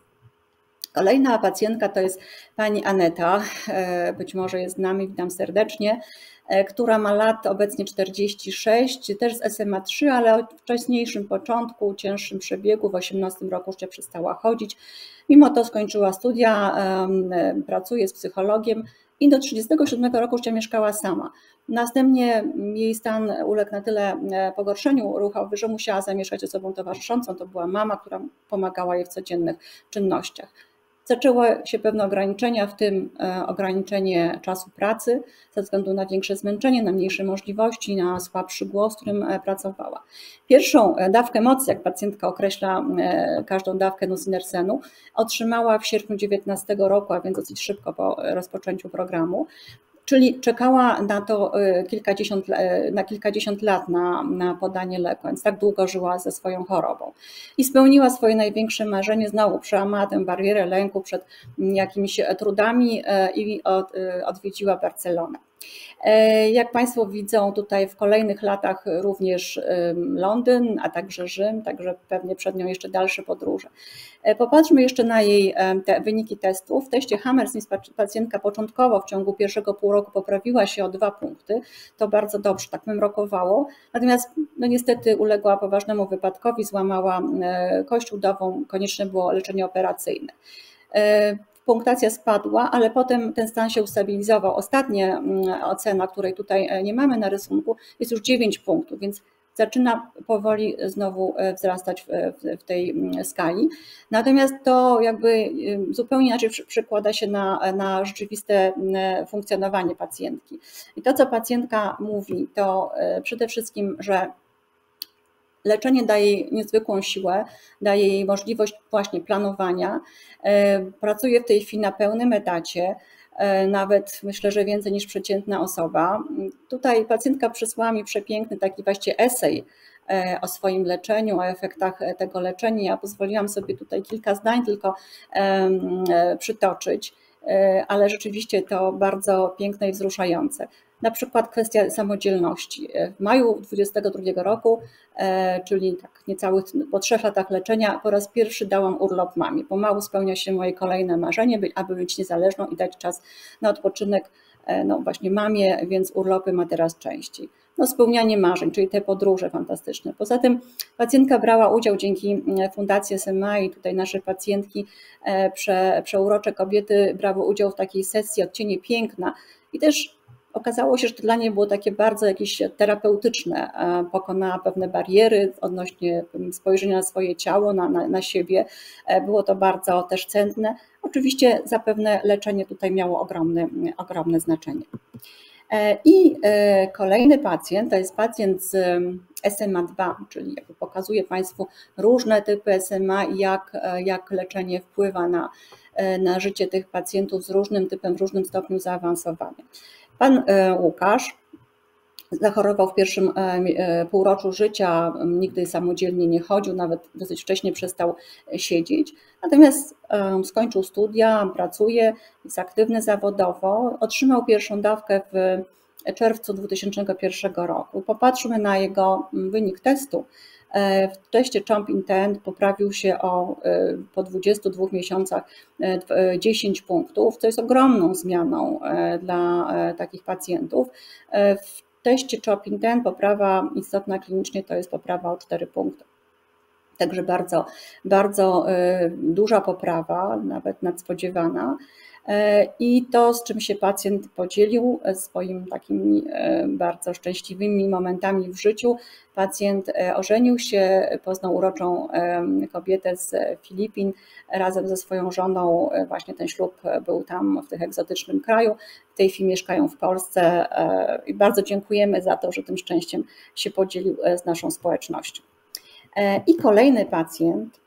Kolejna pacjentka to jest pani Aneta, być może jest z nami, witam serdecznie, która ma lat obecnie czterdzieści sześć, też z S M A trzy, ale o wcześniejszym początku, cięższym przebiegu, w osiemnastym roku jeszcze przestała chodzić. Mimo to skończyła studia, pracuje z psychologiem i do trzydziestego siódmego roku jeszcze mieszkała sama. Następnie jej stan uległ na tyle pogorszeniu ruchowi, że musiała zamieszkać z osobą towarzyszącą. To była mama, która pomagała jej w codziennych czynnościach. Zaczęły się pewne ograniczenia, w tym ograniczenie czasu pracy ze względu na większe zmęczenie, na mniejsze możliwości, na słabszy głos, z którym pracowała. Pierwszą dawkę mocy, jak pacjentka określa każdą dawkę nusinersenu, otrzymała w sierpniu dziewiętnastego roku, a więc dosyć szybko po rozpoczęciu programu. Czyli czekała na to kilkadziesiąt, na kilkadziesiąt lat na, na podanie leku, więc tak długo żyła ze swoją chorobą. I spełniła swoje największe marzenie, znowu przełamała tę barierę lęku przed jakimiś trudami i odwiedziła Barcelonę. Jak Państwo widzą, tutaj w kolejnych latach również Londyn, a także Rzym, także pewnie przed nią jeszcze dalsze podróże. Popatrzmy jeszcze na jej te wyniki testów. W teście Hammersmith pacjentka początkowo w ciągu pierwszego pół roku poprawiła się o dwa punkty. To bardzo dobrze, tak mymrokowało. Natomiast no niestety uległa poważnemu wypadkowi, złamała kość udową, konieczne było leczenie operacyjne. Punktacja spadła, ale potem ten stan się ustabilizował. Ostatnia ocena, której tutaj nie mamy na rysunku, jest już dziewięć punktów, więc zaczyna powoli znowu wzrastać w tej skali. Natomiast to jakby zupełnie inaczej przekłada się na, na rzeczywiste funkcjonowanie pacjentki. I to, co pacjentka mówi, to przede wszystkim, że leczenie daje jej niezwykłą siłę, daje jej możliwość właśnie planowania. Pracuje w tej chwili na pełnym etacie, nawet myślę, że więcej niż przeciętna osoba. Tutaj pacjentka przysłała mi przepiękny taki właściwie esej o swoim leczeniu, o efektach tego leczenia. Ja pozwoliłam sobie tutaj kilka zdań tylko przytoczyć, ale rzeczywiście to bardzo piękne i wzruszające. Na przykład kwestia samodzielności. W maju dwudziestego drugiego roku, czyli tak niecałych po trzech latach leczenia, po raz pierwszy dałam urlop mamie. Pomału spełnia się moje kolejne marzenie, aby być niezależną i dać czas na odpoczynek no właśnie mamie, więc urlopy ma teraz częściej. No spełnianie marzeń, czyli te podróże fantastyczne. Poza tym pacjentka brała udział dzięki Fundacji S M A i tutaj nasze pacjentki, prze, przeurocze kobiety brały udział w takiej sesji Odcienie Piękna i też okazało się, że to dla niej było takie bardzo jakieś terapeutyczne. Pokonała pewne bariery odnośnie spojrzenia na swoje ciało, na, na, na siebie. Było to bardzo też cenne. Oczywiście zapewne leczenie tutaj miało ogromne, ogromne znaczenie. I kolejny pacjent, to jest pacjent z S M A dwa, czyli jakby pokazuje Państwu różne typy S M A i jak, jak leczenie wpływa na, na życie tych pacjentów z różnym typem, w różnym stopniu zaawansowania. Pan Łukasz zachorował w pierwszym półroczu życia, nigdy samodzielnie nie chodził, nawet dosyć wcześnie przestał siedzieć. Natomiast skończył studia, pracuje, jest aktywny zawodowo, otrzymał pierwszą dawkę w czerwcu dwa tysiące pierwszego roku. Popatrzmy na jego wynik testu. W teście Jump Intent poprawił się o, po dwudziestu dwóch miesiącach dziesięć punktów, co jest ogromną zmianą dla takich pacjentów. W teście Jump Intent poprawa istotna klinicznie to jest poprawa o cztery punkty. Także bardzo, bardzo duża poprawa, nawet nadspodziewana. I to, z czym się pacjent podzielił swoimi takimi bardzo szczęśliwymi momentami w życiu. Pacjent ożenił się, poznał uroczą kobietę z Filipin razem ze swoją żoną. Właśnie ten ślub był tam w tym egzotycznym kraju. W tej chwili mieszkają w Polsce i bardzo dziękujemy za to, że tym szczęściem się podzielił z naszą społecznością. I kolejny pacjent,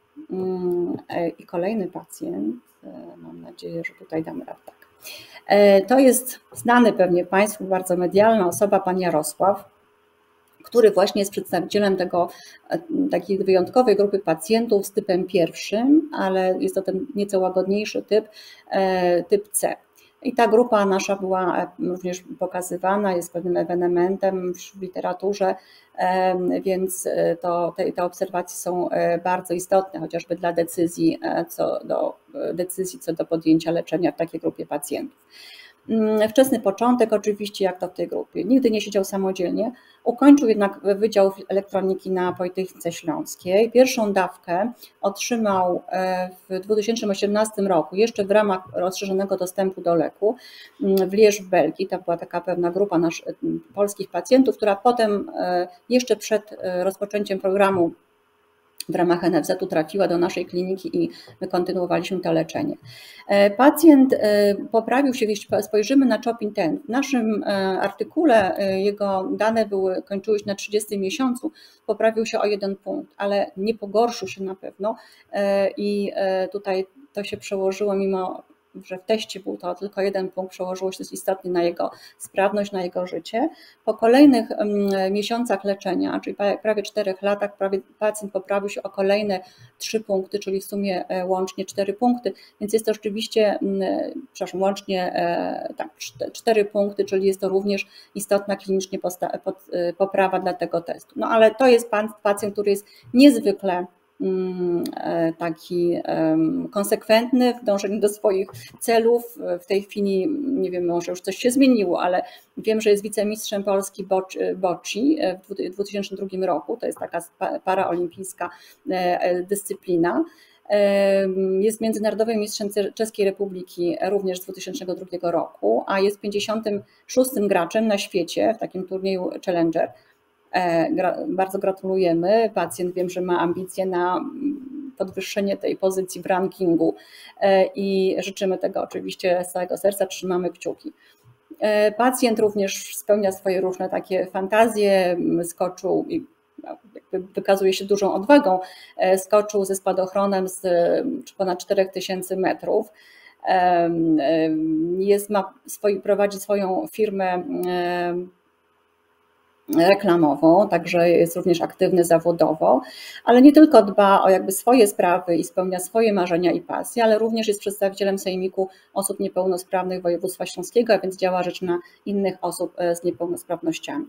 i kolejny pacjent, mam nadzieję, że tutaj damy radę. Tak. To jest znany pewnie Państwu, bardzo medialna osoba, pan Jarosław, który właśnie jest przedstawicielem tego, takiej wyjątkowej grupy pacjentów z typem pierwszym, ale jest to ten nieco łagodniejszy typ, typ C. I ta grupa nasza była również pokazywana, jest pewnym ewenementem w literaturze, więc to, te, te obserwacje są bardzo istotne, chociażby dla decyzji co do, decyzji co do podjęcia leczenia w takiej grupie pacjentów. Wczesny początek oczywiście, jak to w tej grupie. Nigdy nie siedział samodzielnie. Ukończył jednak Wydział Elektroniki na Politechnice Śląskiej. Pierwszą dawkę otrzymał w dwa tysiące osiemnastym roku, jeszcze w ramach rozszerzonego dostępu do leku w Liège w Belgii. To była taka pewna grupa nasz, polskich pacjentów, która potem jeszcze przed rozpoczęciem programu w ramach N F Z-u trafiła do naszej kliniki i my kontynuowaliśmy to leczenie. Pacjent poprawił się, jeśli spojrzymy na Jump Intent. W naszym artykule jego dane były, kończyły się na trzydziestym miesiącu, poprawił się o jeden punkt, ale nie pogorszył się na pewno i tutaj to się przełożyło, mimo że w teście był to tylko jeden punkt, przełożyło się dość istotnie na jego sprawność, na jego życie. Po kolejnych miesiącach leczenia, czyli prawie czterech latach, prawie pacjent poprawił się o kolejne trzy punkty, czyli w sumie łącznie cztery punkty, więc jest to rzeczywiście, przepraszam, łącznie tak, cztery punkty, czyli jest to również istotna klinicznie poprawa dla tego testu. No ale to jest pacjent, który jest niezwykle taki konsekwentny w dążeniu do swoich celów. W tej chwili, nie wiem, może już coś się zmieniło, ale wiem, że jest wicemistrzem Polski bocci w dwa tysiące drugim roku. To jest taka paraolimpijska dyscyplina. Jest międzynarodowym mistrzem Czeskiej Republiki również z dwa tysiące drugiego roku, a jest pięćdziesiątym szóstym graczem na świecie w takim turnieju Challenger. Bardzo gratulujemy. Pacjent, wiem, że ma ambicje na podwyższenie tej pozycji w rankingu i życzymy tego oczywiście z całego serca, trzymamy kciuki. Pacjent również spełnia swoje różne takie fantazje, skoczył i wykazuje się dużą odwagą, skoczył ze spadochronem z ponad czterech tysięcy metrów. Jest, ma swój, prowadzi swoją firmę reklamową, także jest również aktywny zawodowo, ale nie tylko dba o jakby swoje sprawy i spełnia swoje marzenia i pasje, ale również jest przedstawicielem Sejmiku Osób Niepełnosprawnych Województwa Śląskiego, a więc działa rzecz na innych osób z niepełnosprawnościami.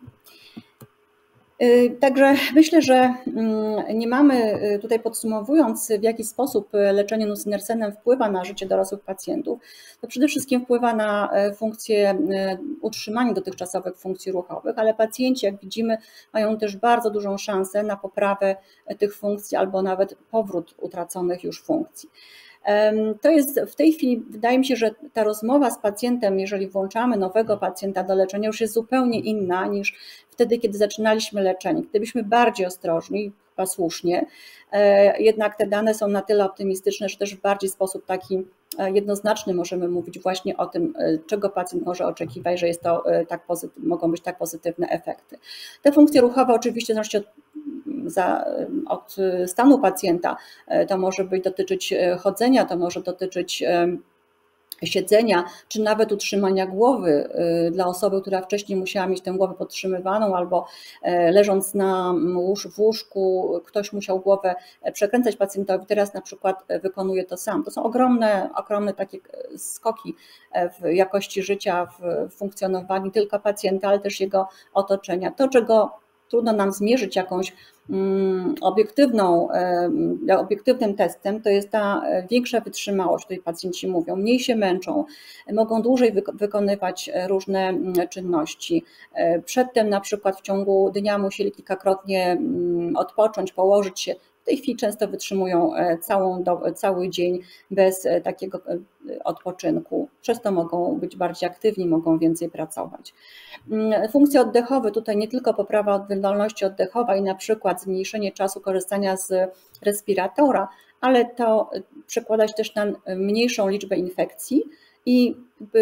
Także myślę, że nie mamy tutaj, podsumowując, w jaki sposób leczenie nusinersenem wpływa na życie dorosłych pacjentów, to przede wszystkim wpływa na funkcję, utrzymanie dotychczasowych funkcji ruchowych, ale pacjenci, jak widzimy, mają też bardzo dużą szansę na poprawę tych funkcji albo nawet powrót utraconych już funkcji. To jest w tej chwili, wydaje mi się, że ta rozmowa z pacjentem, jeżeli włączamy nowego pacjenta do leczenia, już jest zupełnie inna niż wtedy, kiedy zaczynaliśmy leczenie. Gdybyśmy bardziej ostrożni, chyba słusznie, jednak te dane są na tyle optymistyczne, że też w bardziej sposób taki jednoznaczny możemy mówić właśnie o tym, czego pacjent może oczekiwać, że jest to tak pozytyw, mogą być tak pozytywne efekty. Te funkcje ruchowe oczywiście zależnie od Za, od stanu pacjenta, to może być dotyczyć chodzenia, to może dotyczyć siedzenia, czy nawet utrzymania głowy dla osoby, która wcześniej musiała mieć tę głowę podtrzymywaną, albo leżąc na w łóżku, ktoś musiał głowę przekręcać pacjentowi, teraz na przykład wykonuje to sam. To są ogromne, ogromne takie skoki w jakości życia, w funkcjonowaniu nie tylko pacjenta, ale też jego otoczenia. To, czego trudno nam zmierzyć jakąś obiektywną, obiektywnym testem, to jest ta większa wytrzymałość, tutaj pacjenci mówią, mniej się męczą, mogą dłużej wykonywać różne czynności. Przedtem na przykład w ciągu dnia musieli kilkakrotnie odpocząć, położyć się. W tej chwili często wytrzymują całą dobę, cały dzień bez takiego odpoczynku. Przez to mogą być bardziej aktywni, mogą więcej pracować. Funkcje oddechowe, tutaj nie tylko poprawa wydolności oddechowej, na przykład zmniejszenie czasu korzystania z respiratora, ale to przekłada się też na mniejszą liczbę infekcji i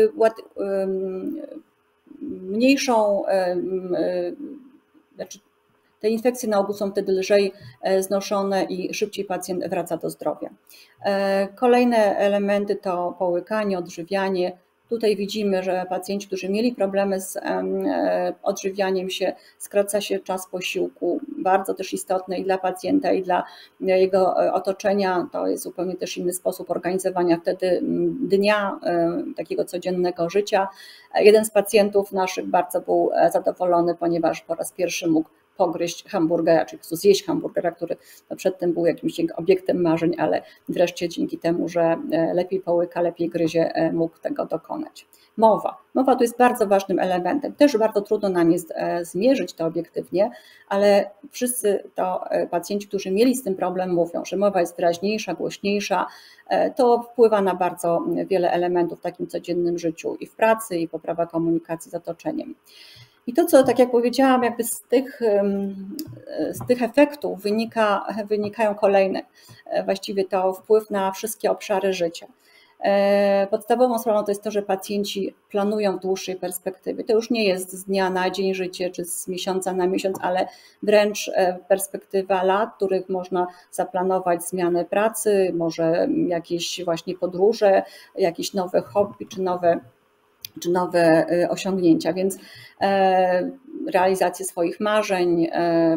mniejszą, znaczy te infekcje na ogół są wtedy lżej znoszone i szybciej pacjent wraca do zdrowia. Kolejne elementy to połykanie, odżywianie. Tutaj widzimy, że pacjenci, którzy mieli problemy z odżywianiem się, skraca się czas posiłku. Bardzo też istotne i dla pacjenta, i dla jego otoczenia. To jest zupełnie też inny sposób organizowania wtedy dnia, takiego codziennego życia. Jeden z pacjentów naszych bardzo był zadowolony, ponieważ po raz pierwszy mógł pogryźć hamburgera, czyli po prostu zjeść hamburgera, który przedtem był jakimś obiektem marzeń, ale wreszcie dzięki temu, że lepiej połyka, lepiej gryzie, mógł tego dokonać. Mowa. Mowa tu jest bardzo ważnym elementem. Też bardzo trudno nam jest zmierzyć to obiektywnie, ale wszyscy to pacjenci, którzy mieli z tym problem, mówią, że mowa jest wyraźniejsza, głośniejsza. To wpływa na bardzo wiele elementów w takim codziennym życiu i w pracy, i poprawa komunikacji z otoczeniem. I to, co, tak jak powiedziałam, jakby z tych, z tych efektów wynika, wynikają kolejne. Właściwie to wpływ na wszystkie obszary życia. Podstawową sprawą to jest to, że pacjenci planują w dłuższej perspektywie. To już nie jest z dnia na dzień życie, czy z miesiąca na miesiąc, ale wręcz perspektywa lat, w których można zaplanować zmianę pracy, może jakieś właśnie podróże, jakieś nowe hobby, czy nowe czy nowe osiągnięcia, więc realizację swoich marzeń,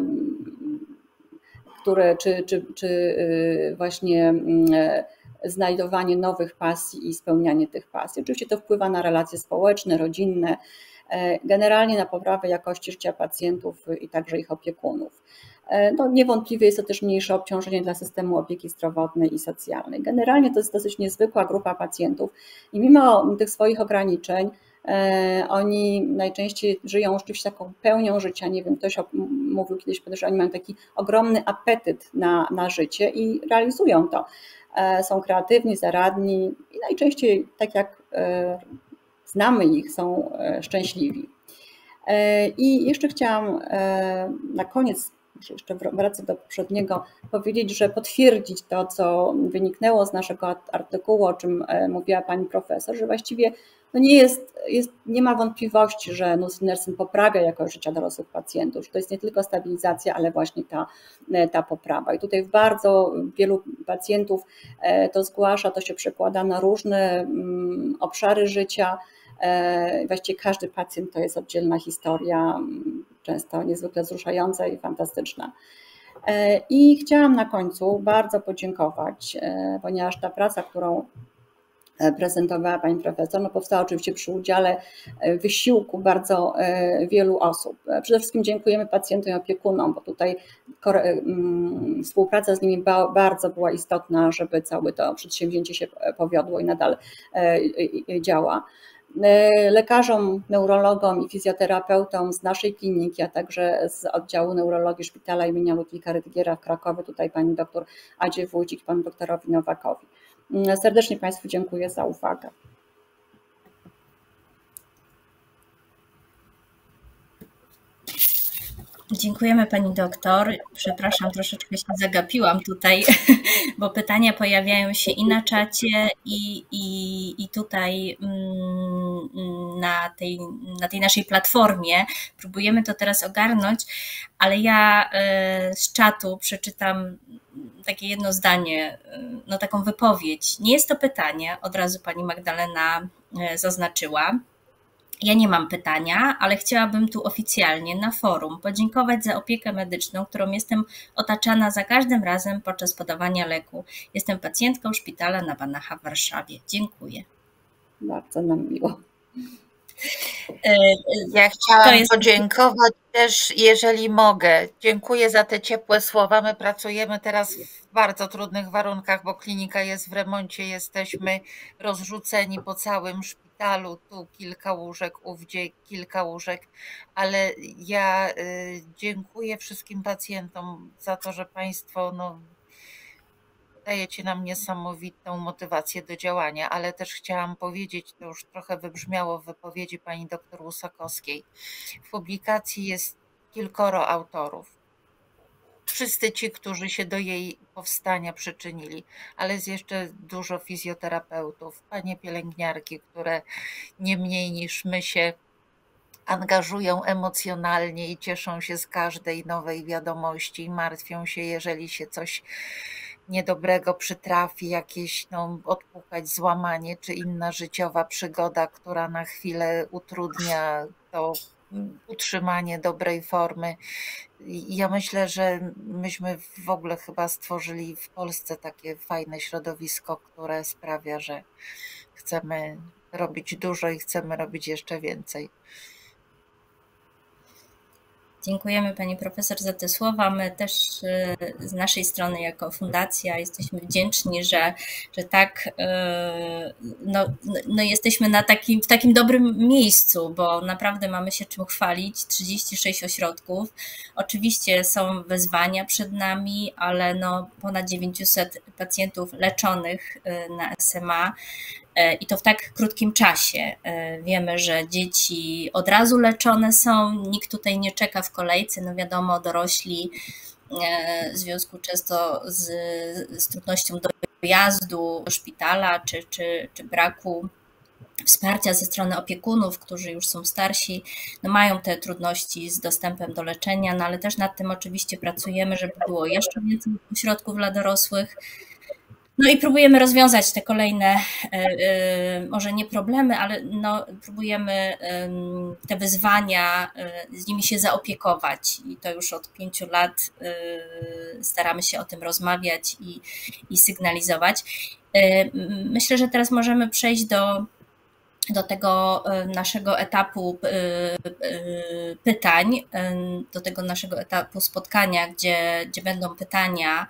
które, czy, czy, czy właśnie znajdowanie nowych pasji i spełnianie tych pasji. Oczywiście to wpływa na relacje społeczne, rodzinne, generalnie na poprawę jakości życia pacjentów i także ich opiekunów. No, niewątpliwie jest to też mniejsze obciążenie dla systemu opieki zdrowotnej i socjalnej. Generalnie to jest dosyć niezwykła grupa pacjentów i mimo tych swoich ograniczeń oni najczęściej żyją rzeczywiście taką pełnią życia. Nie wiem, ktoś mówił kiedyś, że oni mają taki ogromny apetyt na, na życie i realizują to. Są kreatywni, zaradni i najczęściej, tak jak znamy ich, są szczęśliwi. I jeszcze chciałam na koniec, jeszcze wracam do poprzedniego, powiedzieć, że potwierdzić to, co wyniknęło z naszego artykułu, o czym mówiła pani profesor, że właściwie no nie, jest, jest, nie ma wątpliwości, że nusinersen poprawia jakość życia dorosłych pacjentów, że to jest nie tylko stabilizacja, ale właśnie ta, ta poprawa. I tutaj w bardzo wielu pacjentów to zgłasza, to się przekłada na różne obszary życia. Właściwie każdy pacjent to jest oddzielna historia, często niezwykle wzruszająca i fantastyczna. I chciałam na końcu bardzo podziękować, ponieważ ta praca, którą prezentowała pani profesor, no powstała oczywiście przy udziale wysiłku bardzo wielu osób. Przede wszystkim dziękujemy pacjentom i opiekunom, bo tutaj współpraca z nimi bardzo była istotna, żeby całe to przedsięwzięcie się powiodło i nadal działa. Lekarzom, neurologom i fizjoterapeutom z naszej kliniki, a także z oddziału neurologii Szpitala imienia Ludwika Rydigiera w Krakowie, tutaj pani doktor Adzie Wójcik, panu doktorowi Nowakowi. Serdecznie Państwu dziękuję za uwagę. Dziękujemy pani doktor. Przepraszam, troszeczkę się zagapiłam tutaj, bo pytania pojawiają się i na czacie, i, i, i tutaj na tej, na tej naszej platformie. Próbujemy to teraz ogarnąć, ale ja z czatu przeczytam takie jedno zdanie, no taką wypowiedź. Nie jest to pytanie, od razu pani Magdalena zaznaczyła. Ja nie mam pytania, ale chciałabym tu oficjalnie na forum podziękować za opiekę medyczną, którą jestem otaczana za każdym razem podczas podawania leku. Jestem pacjentką szpitala na Banacha w Warszawie. Dziękuję. Bardzo nam miło. Ja To chciałam jest podziękować też, jeżeli mogę. Dziękuję za te ciepłe słowa. My pracujemy teraz w bardzo trudnych warunkach, bo klinika jest w remoncie, jesteśmy rozrzuceni po całym szpitalu. Tu kilka łóżek, ówdzie kilka łóżek, ale ja y, dziękuję wszystkim pacjentom za to, że Państwo no, dajecie nam niesamowitą motywację do działania, ale też chciałam powiedzieć, to już trochę wybrzmiało w wypowiedzi pani doktor Łusakowskiej. W publikacji jest kilkoro autorów. Wszyscy ci, którzy się do jej powstania przyczynili, ale jest jeszcze dużo fizjoterapeutów, panie pielęgniarki, które nie mniej niż my się angażują emocjonalnie i cieszą się z każdej nowej wiadomości i martwią się, jeżeli się coś niedobrego przytrafi, jakieś no, odpukać złamanie czy inna życiowa przygoda, która na chwilę utrudnia to utrzymanie dobrej formy. I ja myślę, że myśmy w ogóle chyba stworzyli w Polsce takie fajne środowisko, które sprawia, że chcemy robić dużo i chcemy robić jeszcze więcej. Dziękujemy pani profesor za te słowa. My też z naszej strony jako fundacja jesteśmy wdzięczni, że, że tak no, no jesteśmy na takim, w takim dobrym miejscu, bo naprawdę mamy się czym chwalić. trzydzieści sześć ośrodków. Oczywiście są wyzwania przed nami, ale no ponad dziewięćset pacjentów leczonych na S M A. I to w tak krótkim czasie. Wiemy, że dzieci od razu leczone są, nikt tutaj nie czeka w kolejce, no wiadomo, dorośli w związku często z, z trudnością dojazdu do szpitala, czy, czy, czy braku wsparcia ze strony opiekunów, którzy już są starsi, no mają te trudności z dostępem do leczenia, no ale też nad tym oczywiście pracujemy, żeby było jeszcze więcej ośrodków dla dorosłych. No i próbujemy rozwiązać te kolejne, może nie problemy, ale no, próbujemy te wyzwania, z nimi się zaopiekować i to już od pięciu lat staramy się o tym rozmawiać i, i sygnalizować. Myślę, że teraz możemy przejść do, do tego naszego etapu pytań, do tego naszego etapu spotkania, gdzie, gdzie będą pytania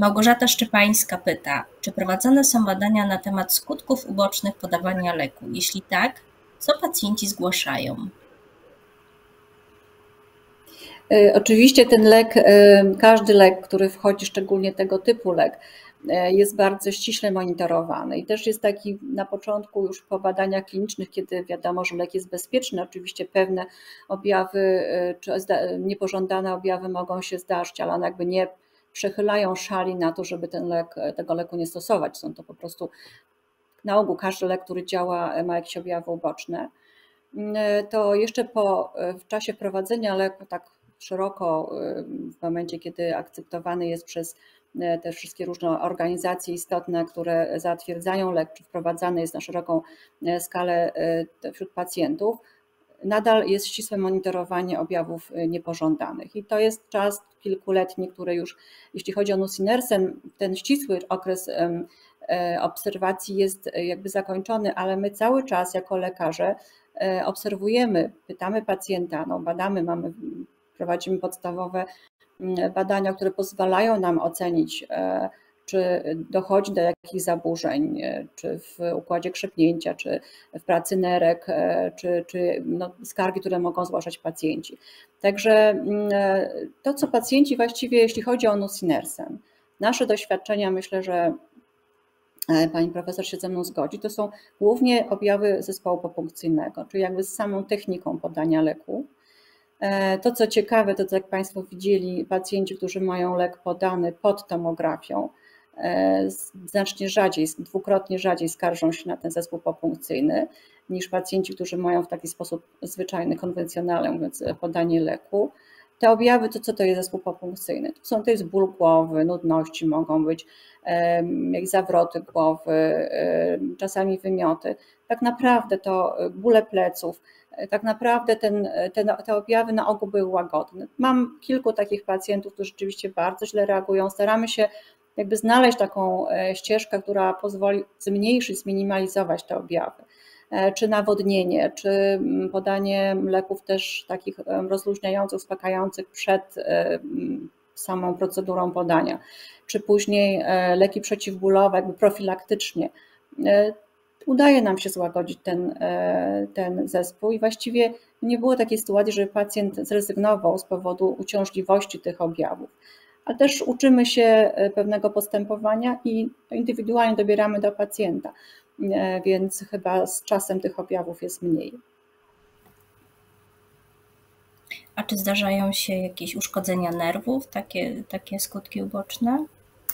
Małgorzata Szczepańska pyta, czy prowadzone są badania na temat skutków ubocznych podawania leku? Jeśli tak, co pacjenci zgłaszają? Oczywiście ten lek, każdy lek, który wchodzi, szczególnie tego typu lek, jest bardzo ściśle monitorowany i też jest taki na początku już po badaniach klinicznych, kiedy wiadomo, że lek jest bezpieczny, oczywiście pewne objawy czy niepożądane objawy mogą się zdarzyć, ale one jakby nie przechylają szali na to, żeby ten lek, tego leku nie stosować. Są to po prostu na ogół każdy lek, który działa, ma jakieś objawy uboczne. To jeszcze po, w czasie prowadzenia leku tak szeroko, w momencie kiedy akceptowany jest przez te wszystkie różne organizacje istotne, które zatwierdzają lek, czy wprowadzany jest na szeroką skalę wśród pacjentów, nadal jest ścisłe monitorowanie objawów niepożądanych. I to jest czas kilkuletni, który już, jeśli chodzi o nusinersen, ten ścisły okres obserwacji jest jakby zakończony, ale my cały czas jako lekarze obserwujemy, pytamy pacjenta, no badamy, mamy, prowadzimy podstawowe badania, które pozwalają nam ocenić, czy dochodzi do jakichś zaburzeń, czy w układzie krzepnięcia, czy w pracy nerek, czy, czy no, skargi, które mogą zgłaszać pacjenci. Także to, co pacjenci właściwie, jeśli chodzi o nusinersen, nasze doświadczenia, myślę, że pani profesor się ze mną zgodzi, to są głównie objawy zespołu popunkcyjnego, czyli jakby z samą techniką podania leku. To, co ciekawe, to jak Państwo widzieli, pacjenci, którzy mają lek podany pod tomografią, znacznie rzadziej, dwukrotnie rzadziej skarżą się na ten zespół popunkcyjny niż pacjenci, którzy mają w taki sposób zwyczajny, konwencjonalny, mówiąc, podanie leku. Te objawy, to co to jest zespół popunkcyjny? To, są, to jest ból głowy, nudności mogą być, jak zawroty głowy, czasami wymioty. Tak naprawdę to bóle pleców, tak naprawdę ten, ten, te objawy na ogół były łagodne. Mam kilku takich pacjentów, którzy rzeczywiście bardzo źle reagują. Staramy się jakby znaleźć taką ścieżkę, która pozwoli zmniejszyć, zminimalizować te objawy. Czy nawodnienie, czy podanie leków też takich rozluźniających, uspokajających przed samą procedurą podania, czy później leki przeciwbólowe, jakby profilaktycznie. Udaje nam się złagodzić ten, ten zespół i właściwie nie było takiej sytuacji, żeby pacjent zrezygnował z powodu uciążliwości tych objawów. Ale też uczymy się pewnego postępowania i indywidualnie dobieramy do pacjenta, więc chyba z czasem tych objawów jest mniej. A czy zdarzają się jakieś uszkodzenia nerwów, takie, takie skutki uboczne?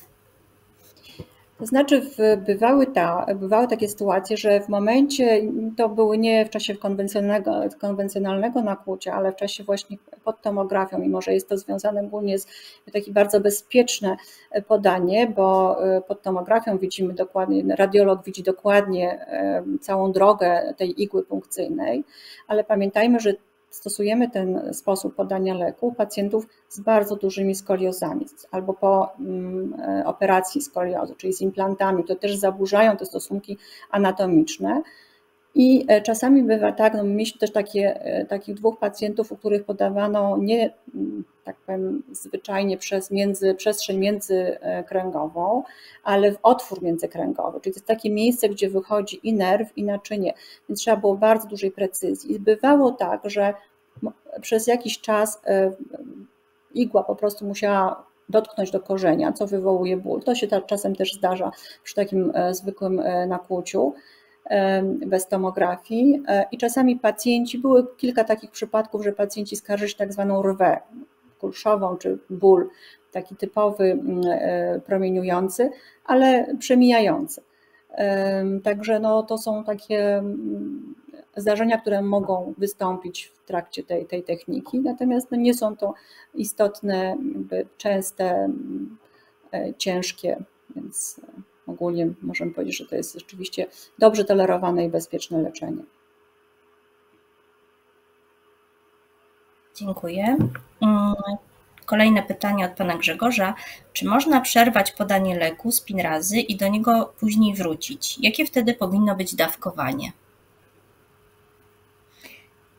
To znaczy bywały, ta, bywały takie sytuacje, że w momencie, to były nie w czasie konwencjonalnego, konwencjonalnego nakłucia, ale w czasie właśnie pod tomografią, mimo że jest to związane głównie z takie bardzo bezpieczne podanie, bo pod tomografią widzimy dokładnie, radiolog widzi dokładnie całą drogę tej igły punkcyjnej, ale pamiętajmy, że stosujemy ten sposób podania leku u pacjentów z bardzo dużymi skoliozami albo po operacji skoliozy, czyli z implantami, to też zaburzają te stosunki anatomiczne. I czasami bywa tak, no mieliśmy też takie, takich dwóch pacjentów, u których podawano nie, tak powiem, zwyczajnie przez między, przestrzeń międzykręgową, ale w otwór międzykręgowy, czyli to jest takie miejsce, gdzie wychodzi i nerw, i naczynie, więc trzeba było bardzo dużej precyzji. I bywało tak, że przez jakiś czas igła po prostu musiała dotknąć do korzenia, co wywołuje ból. To się czasem też zdarza przy takim zwykłym nakłuciu bez tomografii i czasami pacjenci, były kilka takich przypadków, że pacjenci skarżyli się tak zwaną rwę kulszową czy ból, taki typowy promieniujący, ale przemijający. Także no, to są takie zdarzenia, które mogą wystąpić w trakcie tej, tej techniki, natomiast no, nie są to istotne, częste, ciężkie, więc ogólnie możemy powiedzieć, że to jest rzeczywiście dobrze tolerowane i bezpieczne leczenie. Dziękuję. Kolejne pytanie od pana Grzegorza. Czy można przerwać podanie leku Spinrazy i do niego później wrócić? Jakie wtedy powinno być dawkowanie?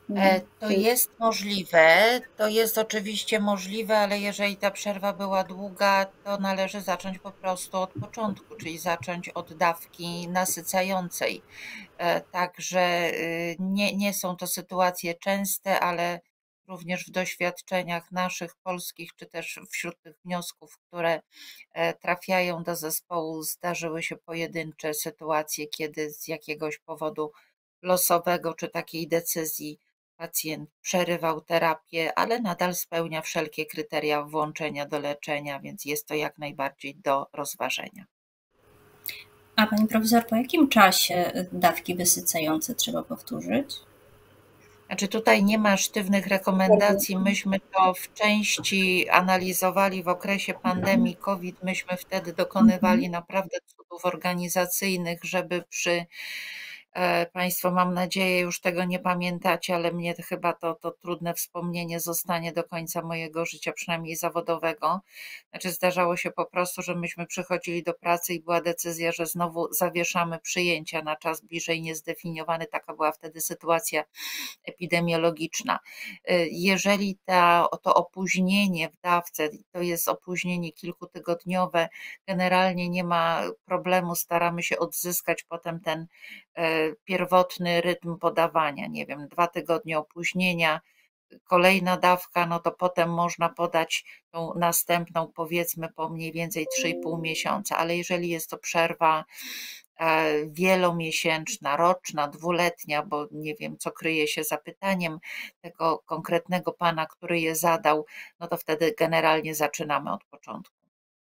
E, To jest możliwe, to jest oczywiście możliwe, ale jeżeli ta przerwa była długa, to należy zacząć po prostu od początku, czyli zacząć od dawki nasycającej. E, Także y, nie, nie są to sytuacje częste, ale również w doświadczeniach naszych polskich, czy też wśród tych wniosków, które e, trafiają do zespołu, zdarzyły się pojedyncze sytuacje, kiedy z jakiegoś powodu losowego czy takiej decyzji pacjent przerywał terapię, ale nadal spełnia wszelkie kryteria włączenia do leczenia, więc jest to jak najbardziej do rozważenia. A pani profesor, po jakim czasie dawki wysycające trzeba powtórzyć? Znaczy tutaj nie ma sztywnych rekomendacji. Myśmy to w części analizowali w okresie pandemii COVID. Myśmy wtedy dokonywali naprawdę cudów organizacyjnych, żeby przy e, Państwo, mam nadzieję, już tego nie pamiętacie, ale mnie to chyba to, to trudne wspomnienie zostanie do końca mojego życia, przynajmniej zawodowego. Znaczy zdarzało się po prostu, że myśmy przychodzili do pracy i była decyzja, że znowu zawieszamy przyjęcia na czas bliżej niezdefiniowany. Taka była wtedy sytuacja epidemiologiczna. Jeżeli ta, to opóźnienie w dawce to jest opóźnienie kilkutygodniowe, generalnie nie ma problemu, staramy się odzyskać potem ten pierwotny rytm podawania, nie wiem, dwa tygodnie opóźnienia, kolejna dawka, no to potem można podać tą następną, powiedzmy po mniej więcej trzy i pół miesiąca, ale jeżeli jest to przerwa wielomiesięczna, roczna, dwuletnia, bo nie wiem, co kryje się za pytaniem tego konkretnego pana, który je zadał, no to wtedy generalnie zaczynamy od początku.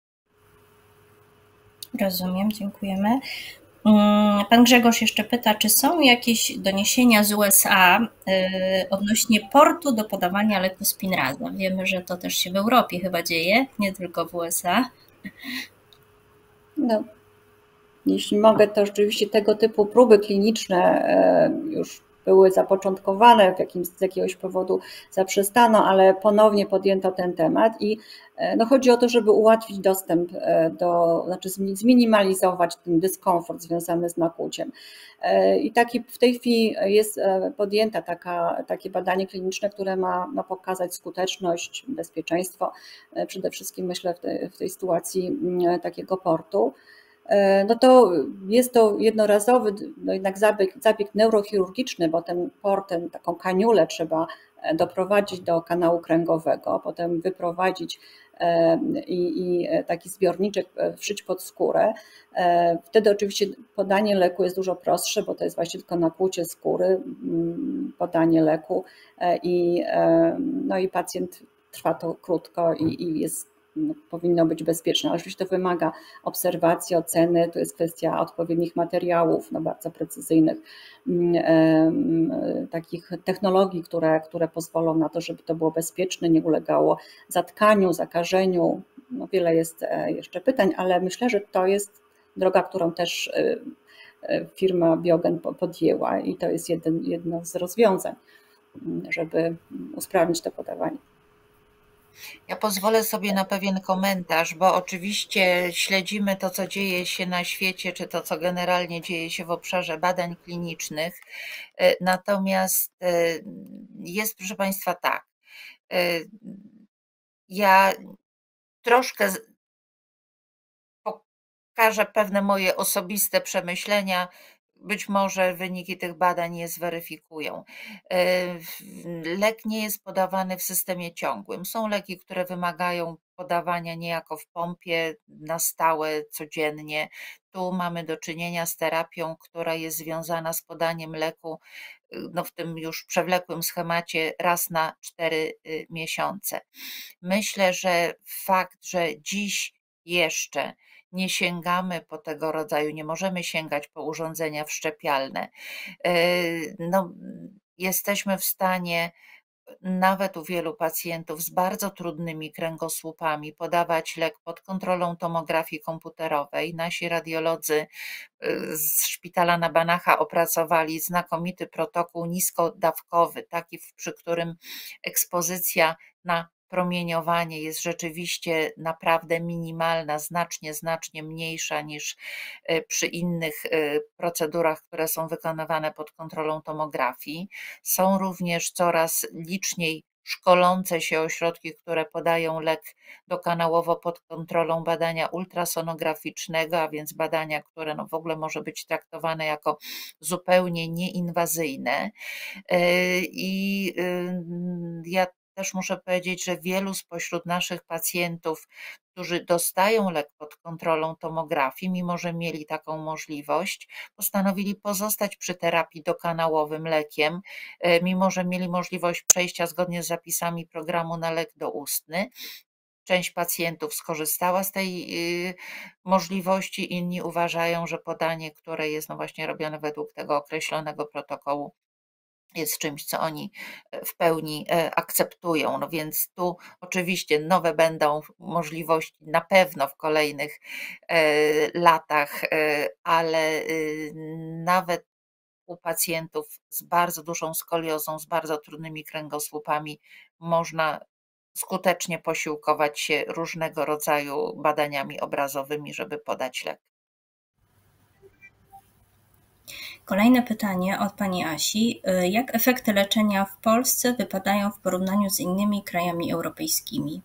Rozumiem, dziękujemy. Pan Grzegorz jeszcze pyta, czy są jakieś doniesienia z U S A odnośnie portu do podawania leku Spinraza? Wiemy, że to też się w Europie chyba dzieje, nie tylko w U S A. No, jeśli mogę, to rzeczywiście tego typu próby kliniczne już były zapoczątkowane, w jakimś, z jakiegoś powodu zaprzestano, ale ponownie podjęto ten temat i no chodzi o to, żeby ułatwić dostęp do, znaczy zminimalizować ten dyskomfort związany z nakłuciem. I taki, w tej chwili jest podjęta taka, takie badanie kliniczne, które ma, ma pokazać skuteczność, bezpieczeństwo, przede wszystkim myślę w, te, w tej sytuacji takiego portu. No to jest to jednorazowy no jednak zabieg, zabieg neurochirurgiczny, bo ten port, ten, taką kaniulę trzeba doprowadzić do kanału kręgowego, potem wyprowadzić i, i taki zbiorniczek wszyć pod skórę. Wtedy oczywiście podanie leku jest dużo prostsze, bo to jest właśnie tylko nakłucie skóry, podanie leku i, no i pacjent trwa to krótko i, i jest No, powinno być bezpieczne, ale oczywiście to wymaga obserwacji, oceny, to jest kwestia odpowiednich materiałów, no bardzo precyzyjnych, takich technologii, które, które pozwolą na to, żeby to było bezpieczne, nie ulegało zatkaniu, zakażeniu. No, wiele jest jeszcze pytań, ale myślę, że to jest droga, którą też firma Biogen podjęła i to jest jeden, jedno z rozwiązań, żeby usprawnić to podawanie. Ja pozwolę sobie na pewien komentarz, bo oczywiście śledzimy to, co dzieje się na świecie, czy to, co generalnie dzieje się w obszarze badań klinicznych. Natomiast jest, proszę Państwa, tak. Ja troszkę pokażę pewne moje osobiste przemyślenia. Być może wyniki tych badań je zweryfikują. Lek nie jest podawany w systemie ciągłym. Są leki, które wymagają podawania niejako w pompie na stałe, codziennie. Tu mamy do czynienia z terapią, która jest związana z podaniem leku no w tym już przewlekłym schemacie raz na cztery miesiące. Myślę, że fakt, że dziś jeszcze nie sięgamy po tego rodzaju, nie możemy sięgać po urządzenia wszczepialne. No, jesteśmy w stanie nawet u wielu pacjentów z bardzo trudnymi kręgosłupami podawać lek pod kontrolą tomografii komputerowej. Nasi radiolodzy z szpitala na Banacha opracowali znakomity protokół niskodawkowy, taki, przy którym ekspozycja na promieniowanie jest rzeczywiście naprawdę minimalna, znacznie, znacznie mniejsza niż przy innych procedurach, które są wykonywane pod kontrolą tomografii. Są również coraz liczniej szkolące się ośrodki, które podają lek dokanałowo pod kontrolą badania ultrasonograficznego, a więc badania, które no w ogóle może być traktowane jako zupełnie nieinwazyjne. I ja też muszę powiedzieć, że wielu spośród naszych pacjentów, którzy dostają lek pod kontrolą tomografii, mimo że mieli taką możliwość, postanowili pozostać przy terapii dokanałowym lekiem, mimo że mieli możliwość przejścia zgodnie z zapisami programu na lek doustny. Część pacjentów skorzystała z tej możliwości, inni uważają, że podanie, które jest no właśnie robione według tego określonego protokołu, jest czymś, co oni w pełni akceptują. No więc tu oczywiście nowe będą możliwości na pewno w kolejnych latach, ale nawet u pacjentów z bardzo dużą skoliozą, z bardzo trudnymi kręgosłupami można skutecznie posiłkować się różnego rodzaju badaniami obrazowymi, żeby podać lek. Kolejne pytanie od pani Asi. Jak efekty leczenia w Polsce wypadają w porównaniu z innymi krajami europejskimi?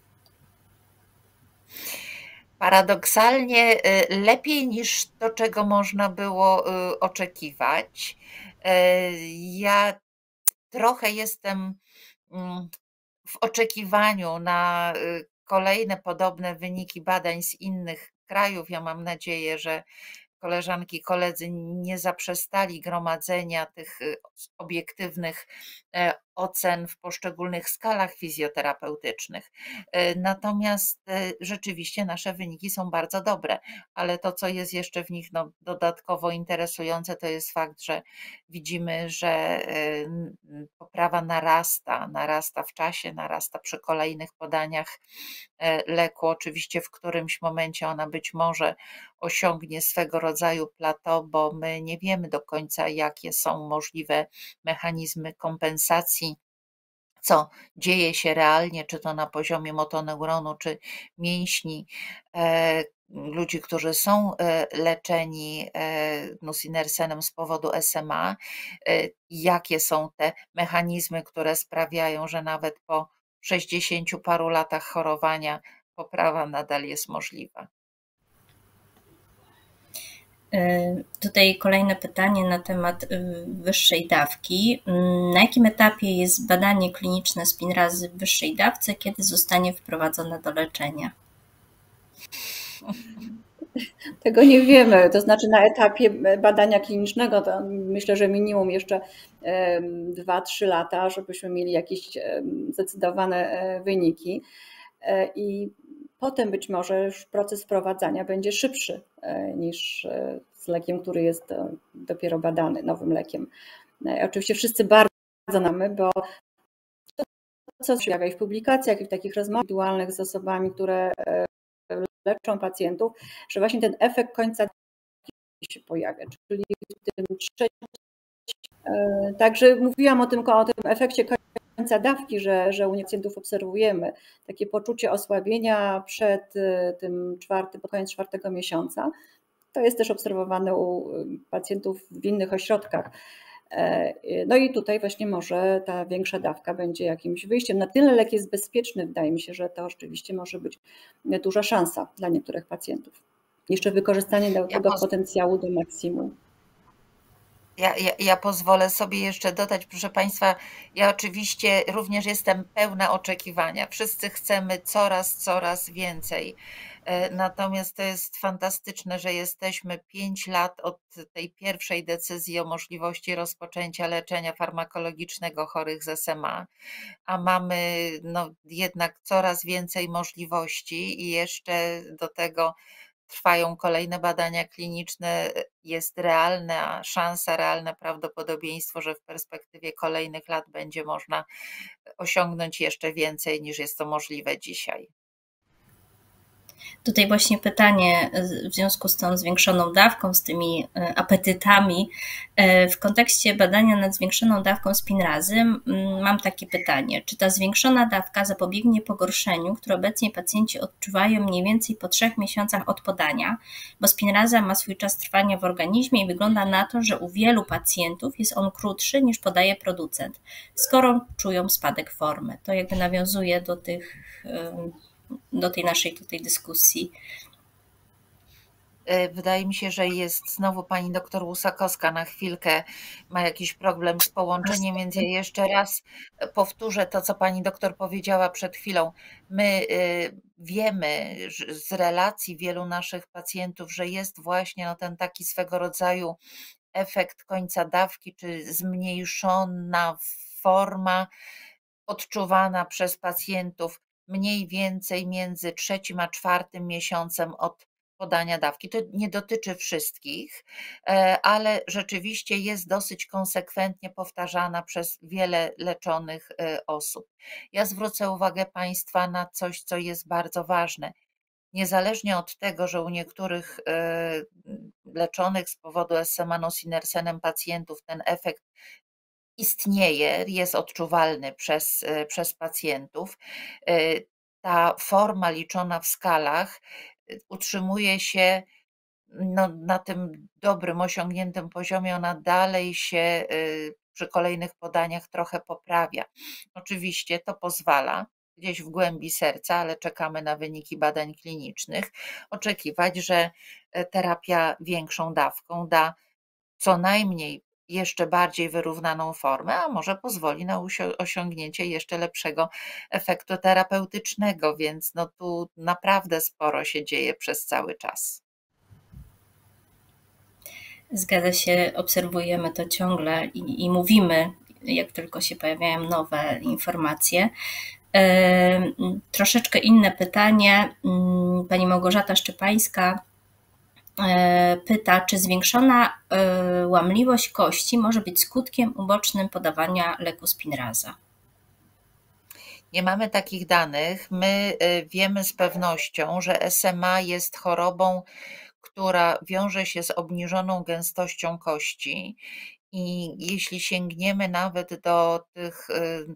Paradoksalnie lepiej niż to, czego można było oczekiwać. Ja trochę jestem w oczekiwaniu na kolejne podobne wyniki badań z innych krajów. Ja mam nadzieję, że koleżanki, koledzy nie zaprzestali gromadzenia tych obiektywnych ocen w poszczególnych skalach fizjoterapeutycznych. Natomiast rzeczywiście nasze wyniki są bardzo dobre, ale to, co jest jeszcze w nich no, dodatkowo interesujące, to jest fakt, że widzimy, że poprawa narasta, narasta w czasie, narasta przy kolejnych podaniach leku. Oczywiście w którymś momencie ona być może osiągnie swego rodzaju plateau, bo my nie wiemy do końca, jakie są możliwe mechanizmy kompensacji, co dzieje się realnie, czy to na poziomie motoneuronu, czy mięśni ludzi, którzy są leczeni nusinersenem z powodu S M A, jakie są te mechanizmy, które sprawiają, że nawet po sześćdziesięciu paru latach chorowania poprawa nadal jest możliwa. Tutaj kolejne pytanie na temat wyższej dawki. Na jakim etapie jest badanie kliniczne Spinrazy w wyższej dawce? Kiedy zostanie wprowadzone do leczenia? Tego nie wiemy, to znaczy na etapie badania klinicznego to myślę, że minimum jeszcze dwa trzy lata, żebyśmy mieli jakieś zdecydowane wyniki i potem być może już proces wprowadzania będzie szybszy niż z lekiem, który jest dopiero badany, nowym lekiem. Oczywiście wszyscy bardzo znamy, bo to, co się pojawia w publikacjach i w takich rozmowach indywidualnych z osobami, które leczą pacjentów, że właśnie ten efekt końca się pojawia, czyli w tym trzecim. Także mówiłam o tym, o tym efekcie końca dawki, że, że u pacjentów obserwujemy takie poczucie osłabienia przed tym czwartym, pod koniec czwartego miesiąca. To jest też obserwowane u pacjentów w innych ośrodkach. No i tutaj właśnie może ta większa dawka będzie jakimś wyjściem. Na tyle lek jest bezpieczny, wydaje mi się, że to rzeczywiście może być duża szansa dla niektórych pacjentów. Jeszcze wykorzystanie tego ja potencjału do maksimum. Ja, ja, ja pozwolę sobie jeszcze dodać, proszę Państwa, ja oczywiście również jestem pełna oczekiwania. Wszyscy chcemy coraz, coraz więcej. Natomiast to jest fantastyczne, że jesteśmy pięć lat od tej pierwszej decyzji o możliwości rozpoczęcia leczenia farmakologicznego chorych z S M A, a mamy no, jednak coraz więcej możliwości i jeszcze do tego trwają kolejne badania kliniczne, jest realna szansa, realne prawdopodobieństwo, że w perspektywie kolejnych lat będzie można osiągnąć jeszcze więcej niż jest to możliwe dzisiaj. Tutaj właśnie pytanie w związku z tą zwiększoną dawką, z tymi apetytami. W kontekście badania nad zwiększoną dawką spinrazy mam takie pytanie. Czy ta zwiększona dawka zapobiegnie pogorszeniu, które obecnie pacjenci odczuwają mniej więcej po trzech miesiącach od podania, bo spinraza ma swój czas trwania w organizmie i wygląda na to, że u wielu pacjentów jest on krótszy niż podaje producent, skoro czują spadek formy. To jakby nawiązuje do tych do tej naszej tutaj dyskusji. Wydaje mi się, że jest znowu pani doktor Łusakowska na chwilkę, ma jakiś problem z połączeniem, więc ja jeszcze raz powtórzę to, co pani doktor powiedziała przed chwilą. My wiemy z relacji wielu naszych pacjentów, że jest właśnie no ten taki swego rodzaju efekt końca dawki, czy zmniejszona forma odczuwana przez pacjentów mniej więcej między trzecim a czwartym miesiącem od podania dawki. To nie dotyczy wszystkich, ale rzeczywiście jest dosyć konsekwentnie powtarzana przez wiele leczonych osób. Ja zwrócę uwagę Państwa na coś, co jest bardzo ważne. Niezależnie od tego, że u niektórych leczonych z powodu S M A nusinersenem pacjentów ten efekt istnieje, jest odczuwalny przez, przez pacjentów. Ta forma liczona w skalach utrzymuje się no, na tym dobrym, osiągniętym poziomie, ona dalej się przy kolejnych podaniach trochę poprawia. Oczywiście to pozwala gdzieś w głębi serca, ale czekamy na wyniki badań klinicznych, oczekiwać, że terapia większą dawką da co najmniej jeszcze bardziej wyrównaną formę, a może pozwoli na osiągnięcie jeszcze lepszego efektu terapeutycznego, więc no tu naprawdę sporo się dzieje przez cały czas. Zgadza się, obserwujemy to ciągle i, i mówimy, jak tylko się pojawiają nowe informacje. E, troszeczkę inne pytanie. Pani Małgorzata Szczepańska pyta, czy zwiększona łamliwość kości może być skutkiem ubocznym podawania leku Spinraza? Nie mamy takich danych. My wiemy z pewnością, że S M A jest chorobą, która wiąże się z obniżoną gęstością kości i jeśli sięgniemy nawet do tych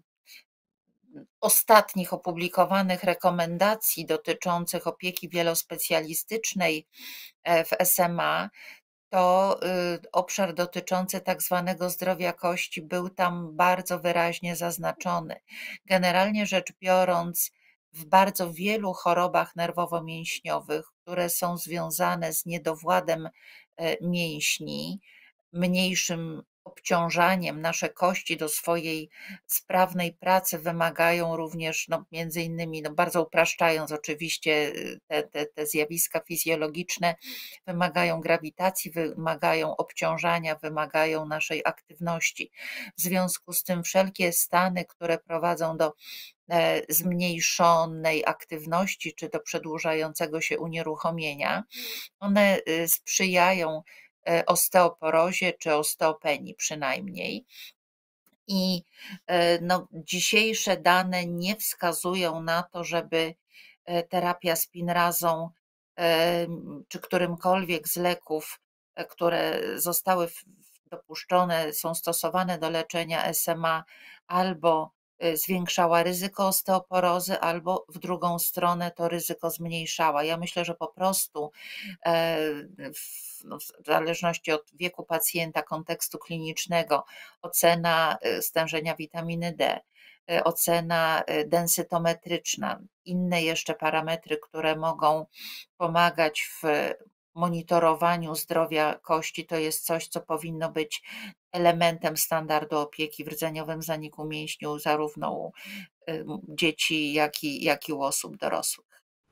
ostatnich opublikowanych rekomendacji dotyczących opieki wielospecjalistycznej w S M A, to obszar dotyczący tak zwanego zdrowia kości był tam bardzo wyraźnie zaznaczony. Generalnie rzecz biorąc, w bardzo wielu chorobach nerwowo-mięśniowych, które są związane z niedowładem mięśni, mniejszym obciążaniem, nasze kości do swojej sprawnej pracy wymagają również, no między innymi, no bardzo upraszczając oczywiście te, te, te zjawiska fizjologiczne, wymagają grawitacji, wymagają obciążania, wymagają naszej aktywności. W związku z tym wszelkie stany, które prowadzą do zmniejszonej aktywności czy do przedłużającego się unieruchomienia, one sprzyjają osteoporozie czy osteopenii przynajmniej. I no, dzisiejsze dane nie wskazują na to, żeby terapia spinrazą czy którymkolwiek z leków, które zostały dopuszczone, są stosowane do leczenia S M A, albo zwiększała ryzyko osteoporozy, albo w drugą stronę to ryzyko zmniejszała. Ja myślę, że po prostu w, no, w zależności od wieku pacjenta, kontekstu klinicznego, ocena stężenia witaminy D, ocena densytometryczna, inne jeszcze parametry, które mogą pomagać w monitorowaniu zdrowia kości, to jest coś, co powinno być elementem standardu opieki w rdzeniowym zaniku mięśniu zarówno u dzieci, jak i, jak i u osób dorosłych.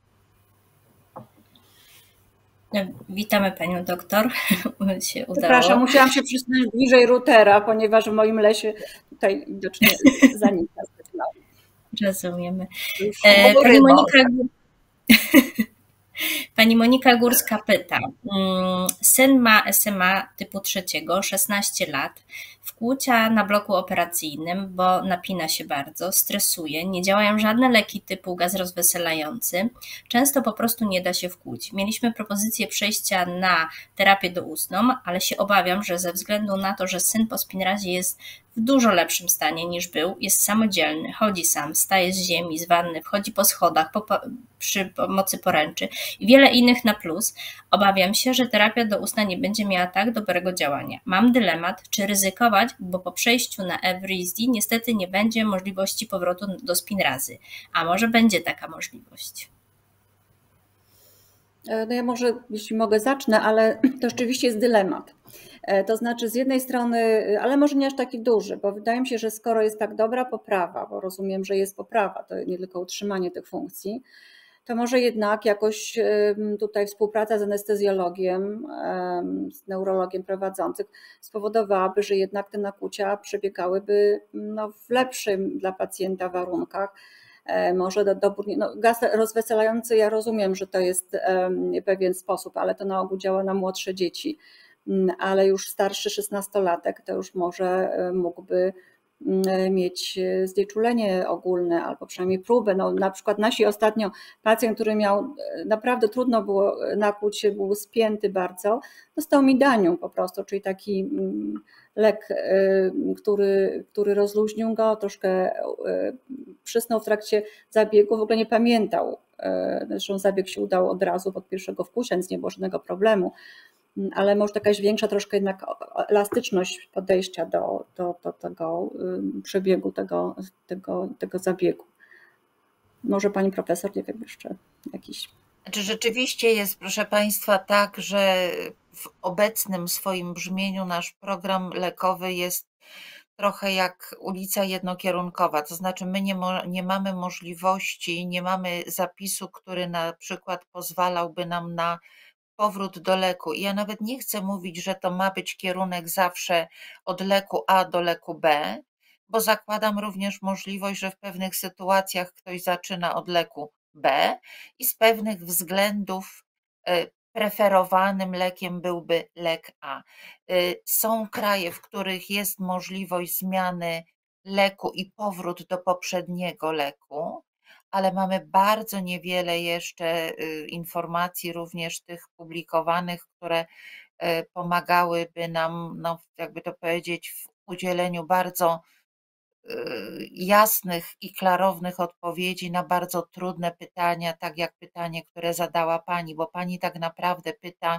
Witamy Panią doktor. Się udało. Przepraszam, musiałam się przesunąć bliżej routera, ponieważ w moim lesie tutaj widocznie zanika. Rozumiemy. Pani Monika, Pani Monika Górska pyta, syn ma S M A typu trzeciego, szesnaście lat, wkłucia na bloku operacyjnym, bo napina się bardzo, stresuje, nie działają żadne leki typu gaz rozweselający, często po prostu nie da się wkłuć. Mieliśmy propozycję przejścia na terapię doustną, ale się obawiam, że ze względu na to, że syn po spinrazie jest w dużo lepszym stanie niż był, jest samodzielny, chodzi sam, wstaje z ziemi, z wanny, wchodzi po schodach po, przy pomocy poręczy i wiele innych na plus. Obawiam się, że terapia doustna nie będzie miała tak dobrego działania. Mam dylemat, czy ryzykować, bo po przejściu na Evrysdi niestety nie będzie możliwości powrotu do spinrazy. A może będzie taka możliwość? No ja może, jeśli mogę, zacznę, ale to rzeczywiście jest dylemat. To znaczy z jednej strony, ale może nie aż taki duży, bo wydaje mi się, że skoro jest tak dobra poprawa, bo rozumiem, że jest poprawa, to nie tylko utrzymanie tych funkcji, to może jednak jakoś tutaj współpraca z anestezjologiem, z neurologiem prowadzącym spowodowałaby, że jednak te nakłucia przebiegałyby no, w lepszym dla pacjenta warunkach. Może do, dobór, no, gaz rozweselający, ja rozumiem, że to jest pewien sposób, ale to na ogół działa na młodsze dzieci, ale już starszy szesnastolatek to już może mógłby mieć znieczulenie ogólne albo przynajmniej próbę. No, na przykład nasi ostatnio pacjent, który miał, naprawdę trudno było nakłuć się, był spięty bardzo, dostał midanium po prostu, czyli taki lek, który, który rozluźnił go, troszkę przysnął w trakcie zabiegu, w ogóle nie pamiętał. Zresztą zabieg się udał od razu od pierwszego wkłucia, więc nie było żadnego problemu. Ale może jakaś większa troszkę jednak elastyczność podejścia do, do, do tego przebiegu, tego, tego, tego zabiegu. Może pani profesor, nie wiem, jeszcze jakiś. Znaczy rzeczywiście jest, proszę Państwa, tak, że w obecnym swoim brzmieniu nasz program lekowy jest trochę jak ulica jednokierunkowa, to znaczy my nie, mo- nie mamy możliwości, nie mamy zapisu, który na przykład pozwalałby nam na powrót do leku. I ja nawet nie chcę mówić, że to ma być kierunek zawsze od leku A do leku B, bo zakładam również możliwość, że w pewnych sytuacjach ktoś zaczyna od leku B i z pewnych względów preferowanym lekiem byłby lek A. Są kraje, w których jest możliwość zmiany leku i powrót do poprzedniego leku, ale mamy bardzo niewiele jeszcze informacji, również tych publikowanych, które pomagałyby nam, no, jakby to powiedzieć, w udzieleniu bardzo jasnych i klarownych odpowiedzi na bardzo trudne pytania, tak jak pytanie, które zadała Pani, bo Pani tak naprawdę pyta,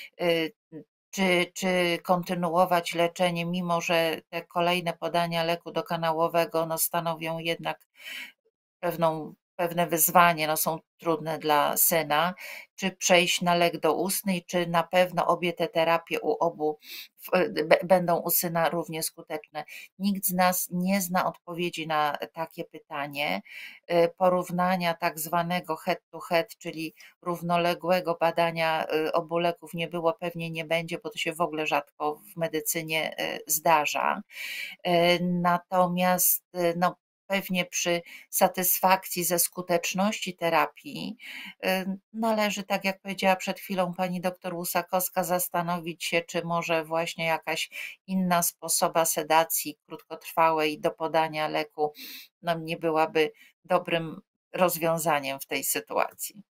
czy, czy kontynuować leczenie, mimo że te kolejne podania leku dokanałowego no, stanowią jednak pewną, pewne wyzwanie, no, są trudne dla syna, czy przejść na lek doustny, czy na pewno obie te terapie u obu będą u syna równie skuteczne. Nikt z nas nie zna odpowiedzi na takie pytanie. Porównania tak zwanego head to head, czyli równoległego badania obu leków nie było, pewnie nie będzie, bo to się w ogóle rzadko w medycynie zdarza. Natomiast no, pewnie przy satysfakcji ze skuteczności terapii należy, tak jak powiedziała przed chwilą pani doktor Łusakowska, zastanowić się, czy może właśnie jakaś inna sposoba sedacji krótkotrwałej do podania leku no, nie byłaby dobrym rozwiązaniem w tej sytuacji.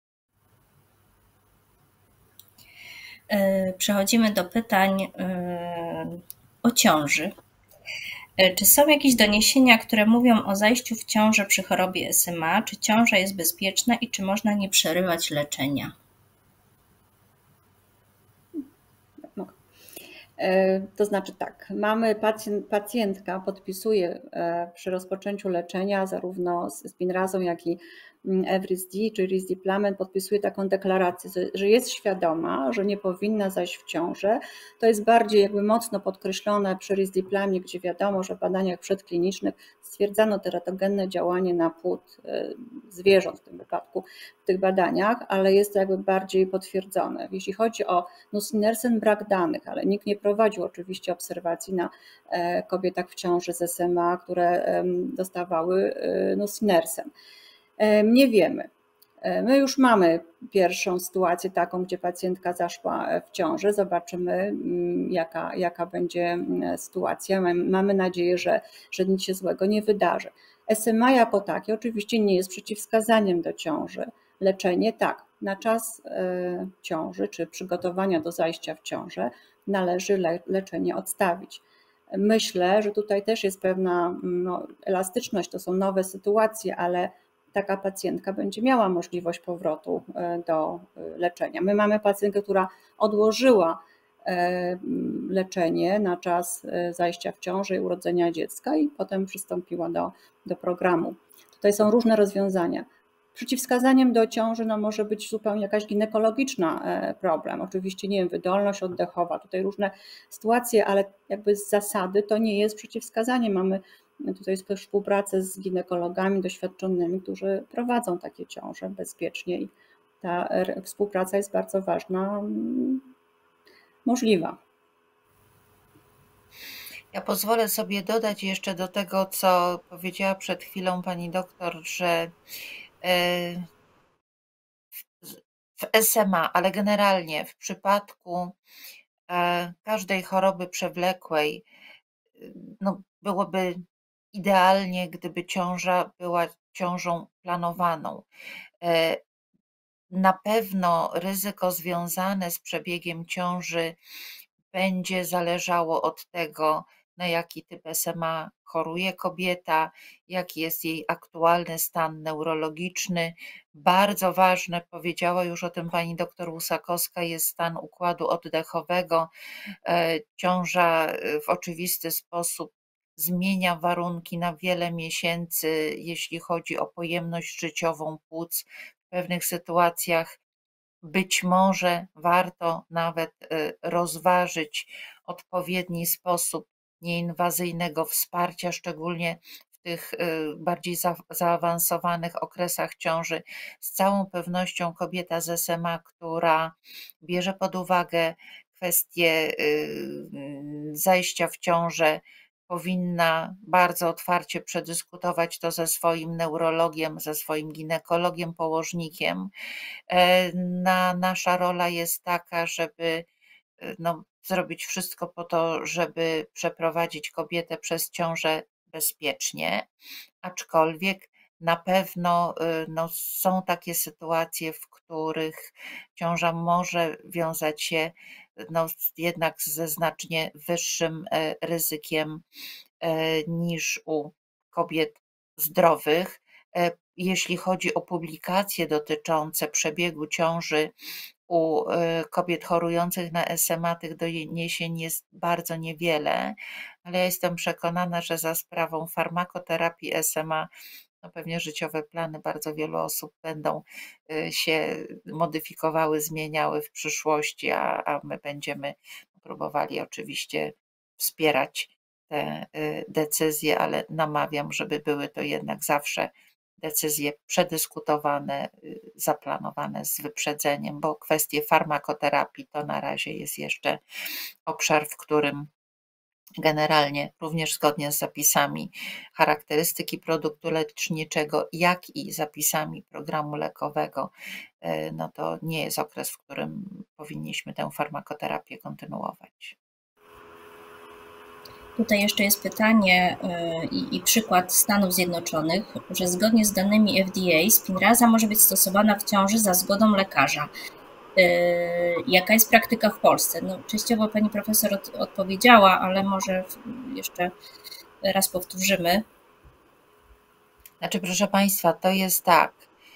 Przechodzimy do pytań o ciąży. Czy są jakieś doniesienia, które mówią o zajściu w ciążę przy chorobie S M A? Czy ciąża jest bezpieczna i czy można nie przerywać leczenia? To znaczy tak, mamy pacjent, pacjentka podpisuje przy rozpoczęciu leczenia zarówno z spinrazą, jak i Evrysdi czy risdiplam podpisuje taką deklarację, że jest świadoma, że nie powinna zajść w ciążę. To jest bardziej jakby mocno podkreślone przy risdiplamie, gdzie wiadomo, że w badaniach przedklinicznych stwierdzano teratogenne działanie na płód zwierząt w tym wypadku w tych badaniach, ale jest to jakby bardziej potwierdzone. Jeśli chodzi o nusinersen, brak danych, ale nikt nie prowadził oczywiście obserwacji na kobietach w ciąży z S M A, które dostawały nusinersen. Nie wiemy. My już mamy pierwszą sytuację taką, gdzie pacjentka zaszła w ciążę. Zobaczymy, jaka, jaka będzie sytuacja. Mamy nadzieję, że, że nic się złego nie wydarzy. S M A jako takie oczywiście nie jest przeciwwskazaniem do ciąży. Leczenie tak, na czas ciąży czy przygotowania do zajścia w ciążę należy le, leczenie odstawić. Myślę, że tutaj też jest pewna no, elastyczność, to są nowe sytuacje, ale taka pacjentka będzie miała możliwość powrotu do leczenia. My mamy pacjentkę, która odłożyła leczenie na czas zajścia w ciążę i urodzenia dziecka i potem przystąpiła do, do programu. Tutaj są różne rozwiązania. Przeciwwskazaniem do ciąży no, może być zupełnie jakaś ginekologiczna problem. Oczywiście, nie wiem, wydolność oddechowa, tutaj różne sytuacje, ale jakby z zasady to nie jest przeciwwskazanie. Mamy tutaj współpracę z ginekologami doświadczonymi, którzy prowadzą takie ciąże bezpiecznie i ta współpraca jest bardzo ważna, możliwa. Ja pozwolę sobie dodać jeszcze do tego, co powiedziała przed chwilą pani doktor, że w S M A, ale generalnie w przypadku każdej choroby przewlekłej, no byłoby idealnie, gdyby ciąża była ciążą planowaną. Na pewno ryzyko związane z przebiegiem ciąży będzie zależało od tego, na jaki typ S M A choruje kobieta, jaki jest jej aktualny stan neurologiczny. Bardzo ważne, powiedziała już o tym pani doktor Łusakowska, jest stan układu oddechowego. Ciąża w oczywisty sposób zmienia warunki na wiele miesięcy, jeśli chodzi o pojemność życiową płuc. W pewnych sytuacjach być może warto nawet rozważyć odpowiedni sposób nieinwazyjnego wsparcia, szczególnie w tych bardziej za, zaawansowanych okresach ciąży. Z całą pewnością kobieta z S M A, która bierze pod uwagę kwestię zajścia w ciążę, powinna bardzo otwarcie przedyskutować to ze swoim neurologiem, ze swoim ginekologiem, położnikiem. Na, nasza rola jest taka, żeby no, zrobić wszystko po to, żeby przeprowadzić kobietę przez ciążę bezpiecznie, aczkolwiek na pewno no, są takie sytuacje, w których ciąża może wiązać się no, jednak ze znacznie wyższym ryzykiem niż u kobiet zdrowych. Jeśli chodzi o publikacje dotyczące przebiegu ciąży u kobiet chorujących na S M A, tych doniesień jest bardzo niewiele, ale ja jestem przekonana, że za sprawą farmakoterapii S M A no pewnie życiowe plany bardzo wielu osób będą się modyfikowały, zmieniały w przyszłości, a, a my będziemy próbowali oczywiście wspierać te decyzje, ale namawiam, żeby były to jednak zawsze decyzje przedyskutowane, zaplanowane z wyprzedzeniem, bo kwestie farmakoterapii to na razie jest jeszcze obszar, w którym generalnie również zgodnie z zapisami charakterystyki produktu leczniczego, jak i zapisami programu lekowego, no to nie jest okres, w którym powinniśmy tę farmakoterapię kontynuować. Tutaj jeszcze jest pytanie i, i przykład Stanów Zjednoczonych, że zgodnie z danymi F D A Spinraza może być stosowana w ciąży za zgodą lekarza. Jaka jest praktyka w Polsce? No, częściowo pani profesor od, odpowiedziała, ale może jeszcze raz powtórzymy. Znaczy, proszę państwa, to jest tak.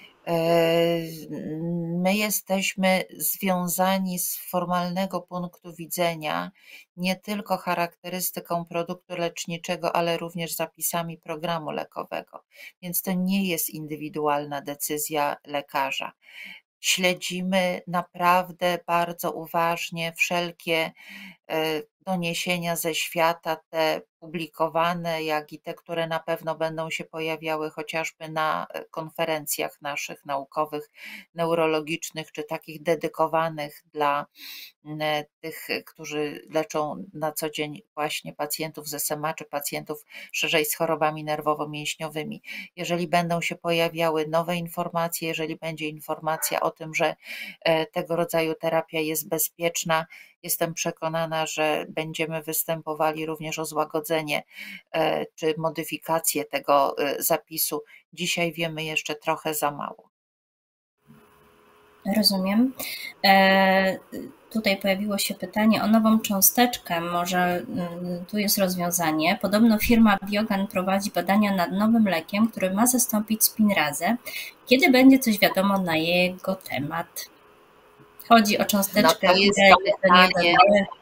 My jesteśmy związani z formalnego punktu widzenia nie tylko charakterystyką produktu leczniczego, ale również zapisami programu lekowego, więc to nie jest indywidualna decyzja lekarza. Śledzimy naprawdę bardzo uważnie wszelkie doniesienia ze świata, te publikowane, jak i te, które na pewno będą się pojawiały chociażby na konferencjach naszych naukowych, neurologicznych, czy takich dedykowanych dla tych, którzy leczą na co dzień właśnie pacjentów z S M A, czy pacjentów szerzej z chorobami nerwowo-mięśniowymi. Jeżeli będą się pojawiały nowe informacje, jeżeli będzie informacja o tym, że tego rodzaju terapia jest bezpieczna, jestem przekonana, że będziemy występowali również o złagodzenie czy modyfikację tego zapisu. Dzisiaj wiemy jeszcze trochę za mało. Rozumiem. E, tutaj pojawiło się pytanie o nową cząsteczkę. Może y, tu jest rozwiązanie. Podobno firma Biogen prowadzi badania nad nowym lekiem, który ma zastąpić spinrazę. Kiedy będzie coś wiadomo na jego temat? Chodzi o cząsteczkę. No to jest to pytanie.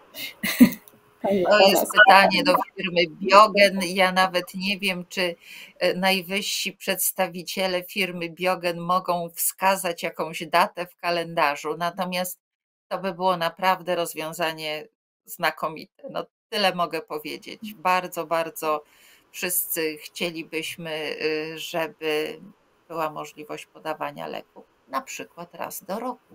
To jest pytanie do firmy Biogen. Ja nawet nie wiem, czy najwyżsi przedstawiciele firmy Biogen mogą wskazać jakąś datę w kalendarzu. Natomiast to by było naprawdę rozwiązanie znakomite. No tyle mogę powiedzieć. Bardzo, bardzo wszyscy chcielibyśmy, żeby była możliwość podawania leku, na przykład raz do roku.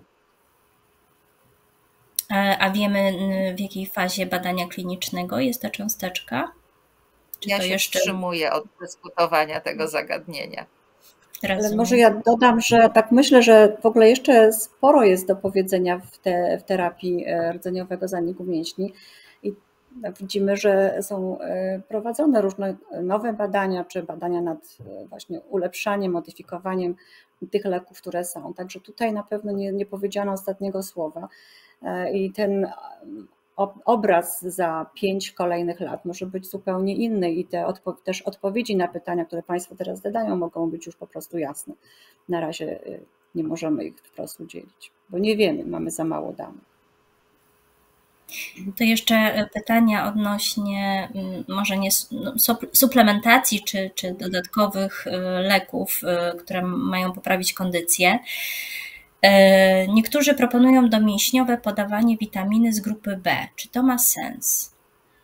A wiemy, w jakiej fazie badania klinicznego jest ta cząsteczka? Czy ja to się jeszcze... wstrzymuję od dyskutowania tego zagadnienia. Ale może ja dodam, że tak myślę, że w ogóle jeszcze sporo jest do powiedzenia w, te, w terapii rdzeniowego zaniku mięśni i widzimy, że są prowadzone różne nowe badania, czy badania nad właśnie ulepszaniem, modyfikowaniem tych leków, które są. Także tutaj na pewno nie, nie powiedziano ostatniego słowa. I ten obraz za pięć kolejnych lat może być zupełnie inny i te odpo też odpowiedzi na pytania, które Państwo teraz zadają, mogą być już po prostu jasne. Na razie nie możemy ich wprost udzielić, bo nie wiemy, mamy za mało danych. To jeszcze pytania odnośnie może nie suplementacji czy, czy dodatkowych leków, które mają poprawić kondycję. Niektórzy proponują domięśniowe podawanie witaminy z grupy B. Czy to ma sens?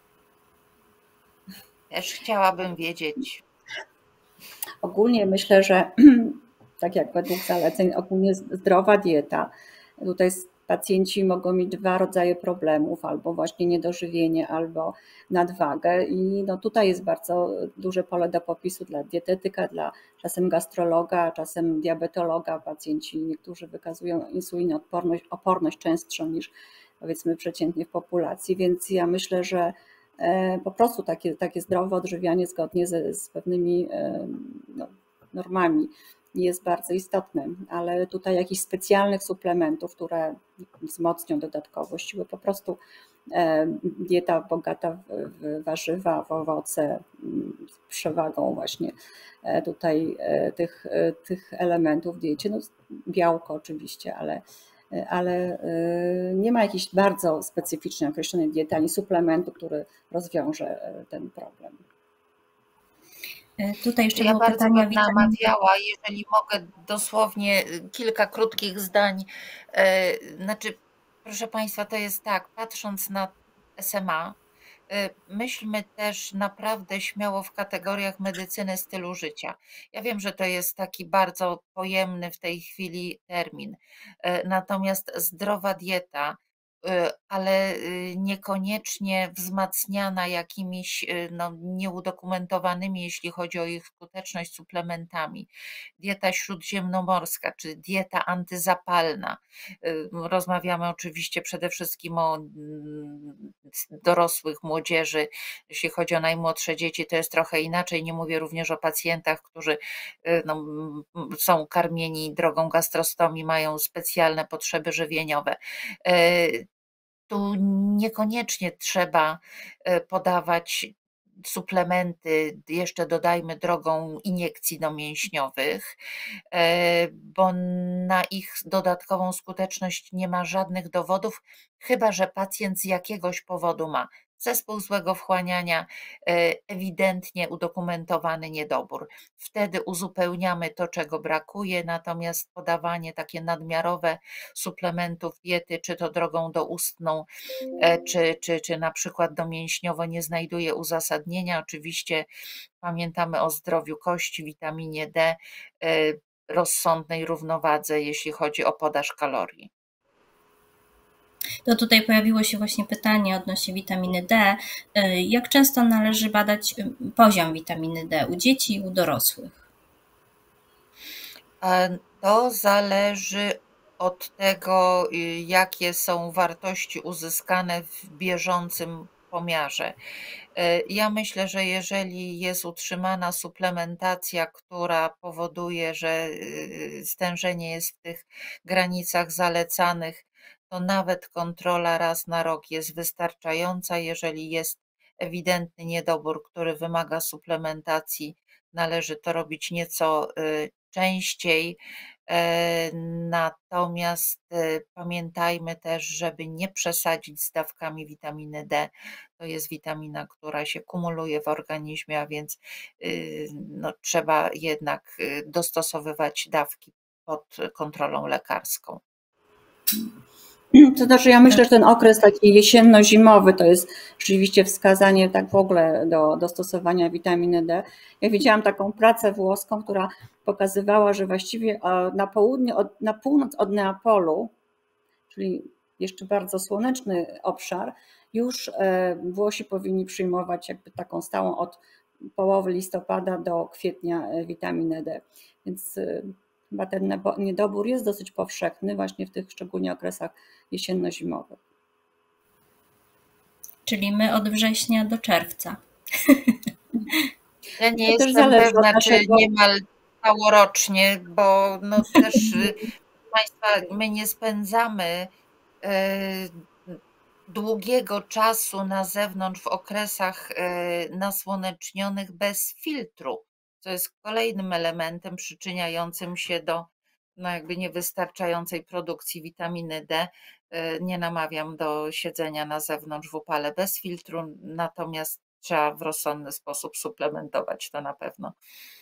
Też chciałabym wiedzieć. Ogólnie myślę, że tak jak według zaleceń, ogólnie zdrowa dieta. Tutaj pacjenci mogą mieć dwa rodzaje problemów, albo właśnie niedożywienie, albo nadwagę i no tutaj jest bardzo duże pole do popisu dla dietetyka, dla czasem gastrologa, czasem diabetologa. Pacjenci niektórzy wykazują insulinooporność oporność częstszą niż powiedzmy przeciętnie w populacji, więc ja myślę, że po prostu takie, takie zdrowe odżywianie zgodnie z, z pewnymi no, normami jest bardzo istotne, ale tutaj jakichś specjalnych suplementów, które wzmocnią dodatkowo siłę, po prostu dieta bogata w warzywa, w owoce, z przewagą właśnie tutaj tych, tych elementów w diecie, no białko oczywiście, ale, ale nie ma jakiejś bardzo specyficznie określonej diety ani suplementu, który rozwiąże ten problem. Tutaj jeszcze ja było bardzo pytanie bym namawiała, jeżeli mogę dosłownie kilka krótkich zdań. Znaczy, proszę Państwa, to jest tak, patrząc na S M A, myślmy też naprawdę śmiało w kategoriach medycyny stylu życia. Ja wiem, że to jest taki bardzo pojemny w tej chwili termin, natomiast zdrowa dieta, ale niekoniecznie wzmacniana jakimiś no, nieudokumentowanymi, jeśli chodzi o ich skuteczność, suplementami. Dieta śródziemnomorska czy dieta antyzapalna. Rozmawiamy oczywiście przede wszystkim o dorosłych, młodzieży. Jeśli chodzi o najmłodsze dzieci, to jest trochę inaczej. Nie mówię również o pacjentach, którzy no, są karmieni drogą gastrostomii, mają specjalne potrzeby żywieniowe. Tu niekoniecznie trzeba podawać suplementy, jeszcze dodajmy drogą iniekcji domięśniowych, bo na ich dodatkową skuteczność nie ma żadnych dowodów, chyba że pacjent z jakiegoś powodu ma zespół złego wchłaniania, ewidentnie udokumentowany niedobór. Wtedy uzupełniamy to, czego brakuje, natomiast podawanie takie nadmiarowe suplementów diety, czy to drogą doustną, czy, czy, czy na przykład domięśniowo, nie znajduje uzasadnienia. Oczywiście pamiętamy o zdrowiu kości, witaminie D, rozsądnej równowadze, jeśli chodzi o podaż kalorii. To tutaj pojawiło się właśnie pytanie odnośnie witaminy D. Jak często należy badać poziom witaminy D u dzieci i u dorosłych? To zależy od tego, jakie są wartości uzyskane w bieżącym pomiarze. Ja myślę, że jeżeli jest utrzymana suplementacja, która powoduje, że stężenie jest w tych granicach zalecanych, to nawet kontrola raz na rok jest wystarczająca. Jeżeli jest ewidentny niedobór, który wymaga suplementacji, należy to robić nieco częściej. Natomiast pamiętajmy też, żeby nie przesadzić z dawkami witaminy D. To jest witamina, która się kumuluje w organizmie, a więc no, trzeba jednak dostosowywać dawki pod kontrolą lekarską. To znaczy, ja myślę, że ten okres taki jesienno-zimowy to jest rzeczywiście wskazanie tak w ogóle do, do stosowania witaminy D. Ja widziałam taką pracę włoską, która pokazywała, że właściwie na południe, od, na północ od Neapolu, czyli jeszcze bardzo słoneczny obszar, już Włosi powinni przyjmować jakby taką stałą od połowy listopada do kwietnia witaminę D. Więc chyba ten niedobór jest dosyć powszechny właśnie w tych szczególnie okresach jesienno-zimowych. Czyli my od września do czerwca. Ja nie to jestem pewna, naszego... czy niemal całorocznie, bo no też Państwa, my nie spędzamy długiego czasu na zewnątrz w okresach nasłonecznionych bez filtru, co jest kolejnym elementem przyczyniającym się do no jakby niewystarczającej produkcji witaminy D. Nie namawiam do siedzenia na zewnątrz w upale bez filtru, natomiast trzeba w rozsądny sposób suplementować to na pewno.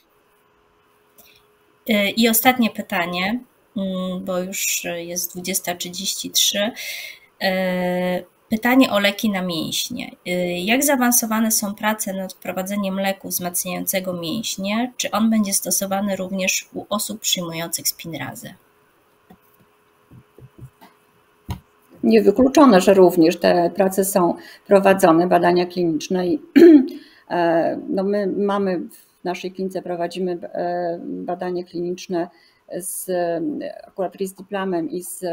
I ostatnie pytanie, bo już jest dwudziesta trzydzieści trzy. Pytanie o leki na mięśnie. Jak zaawansowane są prace nad wprowadzeniem leku wzmacniającego mięśnie? Czy on będzie stosowany również u osób przyjmujących spinrazę? Niewykluczone, że również te prace są prowadzone, badania kliniczne i no my mamy w naszej klinice prowadzimy badanie kliniczne z akurat risdiplamem i z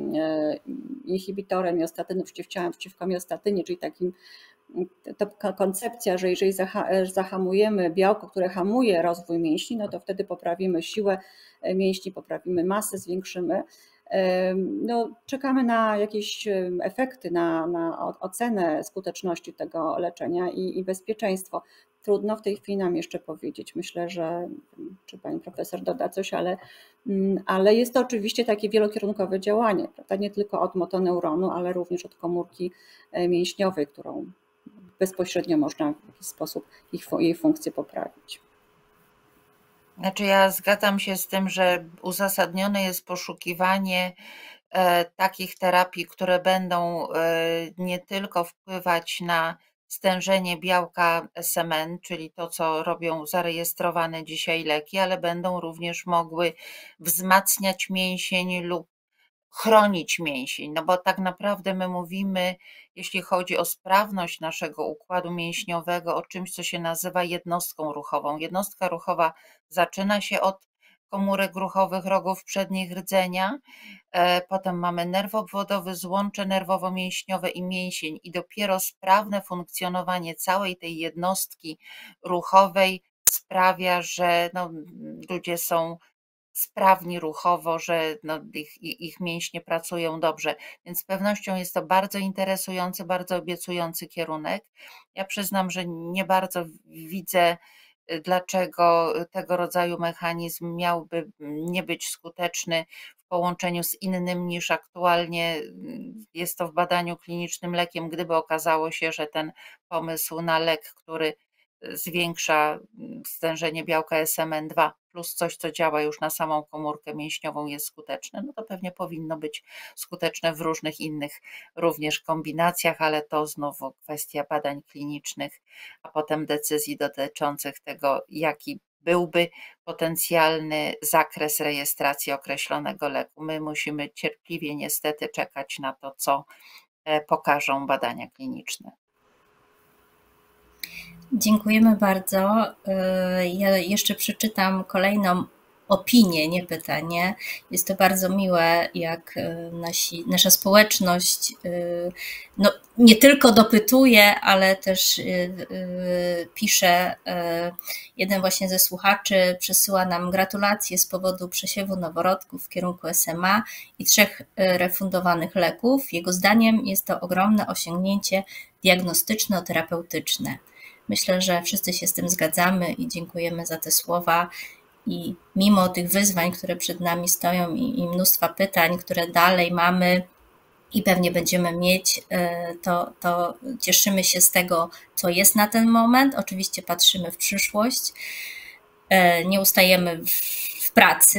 inhibitorem miostatyny, przeciwciałem przeciwko miostatynie, czyli takim to koncepcja, że jeżeli zahamujemy białko, które hamuje rozwój mięśni, no to wtedy poprawimy siłę mięśni, poprawimy masę, zwiększymy. No, czekamy na jakieś efekty, na, na ocenę skuteczności tego leczenia i, i bezpieczeństwo. Trudno w tej chwili nam jeszcze powiedzieć. Myślę, że czy pani profesor doda coś, ale, ale jest to oczywiście takie wielokierunkowe działanie, prawda? Nie tylko od motoneuronu, ale również od komórki mięśniowej, którą bezpośrednio można w jakiś sposób ich, jej funkcję poprawić. Znaczy ja zgadzam się z tym, że uzasadnione jest poszukiwanie e, takich terapii, które będą e, nie tylko wpływać na stężenie białka S M N, czyli to, co robią zarejestrowane dzisiaj leki, ale będą również mogły wzmacniać mięsień lub chronić mięsień, no bo tak naprawdę my mówimy, jeśli chodzi o sprawność naszego układu mięśniowego, o czymś, co się nazywa jednostką ruchową. Jednostka ruchowa zaczyna się od komórek ruchowych rogów przednich rdzenia, potem mamy nerw obwodowy, złącze nerwowo-mięśniowe i mięsień i dopiero sprawne funkcjonowanie całej tej jednostki ruchowej sprawia, że no, ludzie są sprawni ruchowo, że no, ich, ich mięśnie pracują dobrze, więc z pewnością jest to bardzo interesujący, bardzo obiecujący kierunek. Ja przyznam, że nie bardzo widzę, dlaczego tego rodzaju mechanizm miałby nie być skuteczny w połączeniu z innym niż aktualnie jest to w badaniu klinicznym lekiem, gdyby okazało się, że ten pomysł na lek, który zwiększa stężenie białka S M N dwa plus coś, co działa już na samą komórkę mięśniową, jest skuteczne, no to pewnie powinno być skuteczne w różnych innych również kombinacjach, ale to znowu kwestia badań klinicznych, a potem decyzji dotyczących tego, jaki byłby potencjalny zakres rejestracji określonego leku. My musimy cierpliwie niestety czekać na to, co pokażą badania kliniczne. Dziękujemy bardzo. Ja jeszcze przeczytam kolejną opinię, nie pytanie. Jest to bardzo miłe, jak nasi, nasza społeczność no, nie tylko dopytuje, ale też pisze. Jeden właśnie ze słuchaczy przesyła nam gratulacje z powodu przesiewu noworodków w kierunku S M A i trzech refundowanych leków. Jego zdaniem jest to ogromne osiągnięcie diagnostyczno-terapeutyczne. Myślę, że wszyscy się z tym zgadzamy i dziękujemy za te słowa. I mimo tych wyzwań, które przed nami stoją i, i mnóstwa pytań, które dalej mamy i pewnie będziemy mieć, to, to cieszymy się z tego, co jest na ten moment. Oczywiście patrzymy w przyszłość. Nie ustajemy w, w pracy.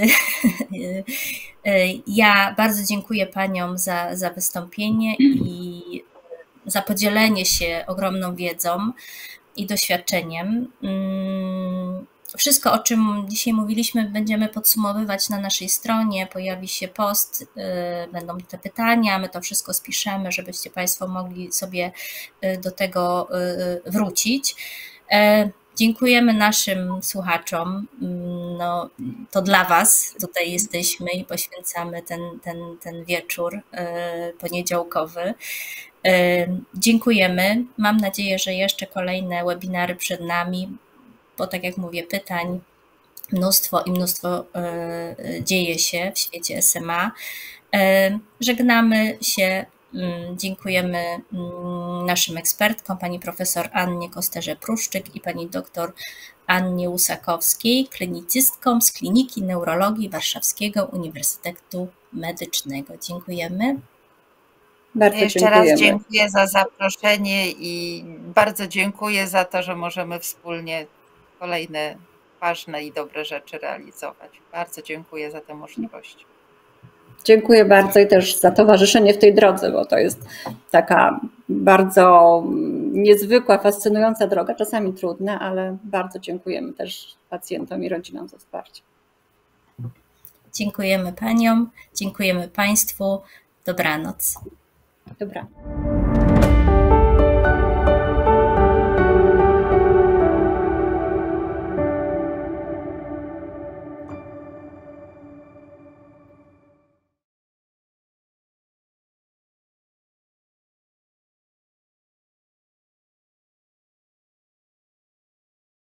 Ja bardzo dziękuję Paniom za, za wystąpienie i za podzielenie się ogromną wiedzą i doświadczeniem. Wszystko, o czym dzisiaj mówiliśmy, będziemy podsumowywać na naszej stronie. Pojawi się post, będą te pytania, my to wszystko spiszemy, żebyście Państwo mogli sobie do tego wrócić. Dziękujemy naszym słuchaczom. No, to dla Was tutaj jesteśmy i poświęcamy ten, ten, ten wieczór poniedziałkowy. Dziękujemy. Mam nadzieję, że jeszcze kolejne webinary przed nami, bo tak jak mówię, pytań mnóstwo i mnóstwo dzieje się w świecie S M A. Żegnamy się. Dziękujemy naszym ekspertkom, pani profesor Annie Kosterze-Pruszczyk i pani doktor Annie Łusakowskiej, klinicystkom z Kliniki Neurologii Warszawskiego Uniwersytetu Medycznego. Dziękujemy. Bardzo Jeszcze dziękujemy. raz dziękuję za zaproszenie i bardzo dziękuję za to, że możemy wspólnie kolejne ważne i dobre rzeczy realizować. Bardzo dziękuję za tę możliwość. Dziękuję bardzo i też za towarzyszenie w tej drodze, bo to jest taka bardzo niezwykła, fascynująca droga, czasami trudna, ale bardzo dziękujemy też pacjentom i rodzinom za wsparcie. Dziękujemy Paniom, dziękujemy Państwu. Dobranoc. Dobranoc.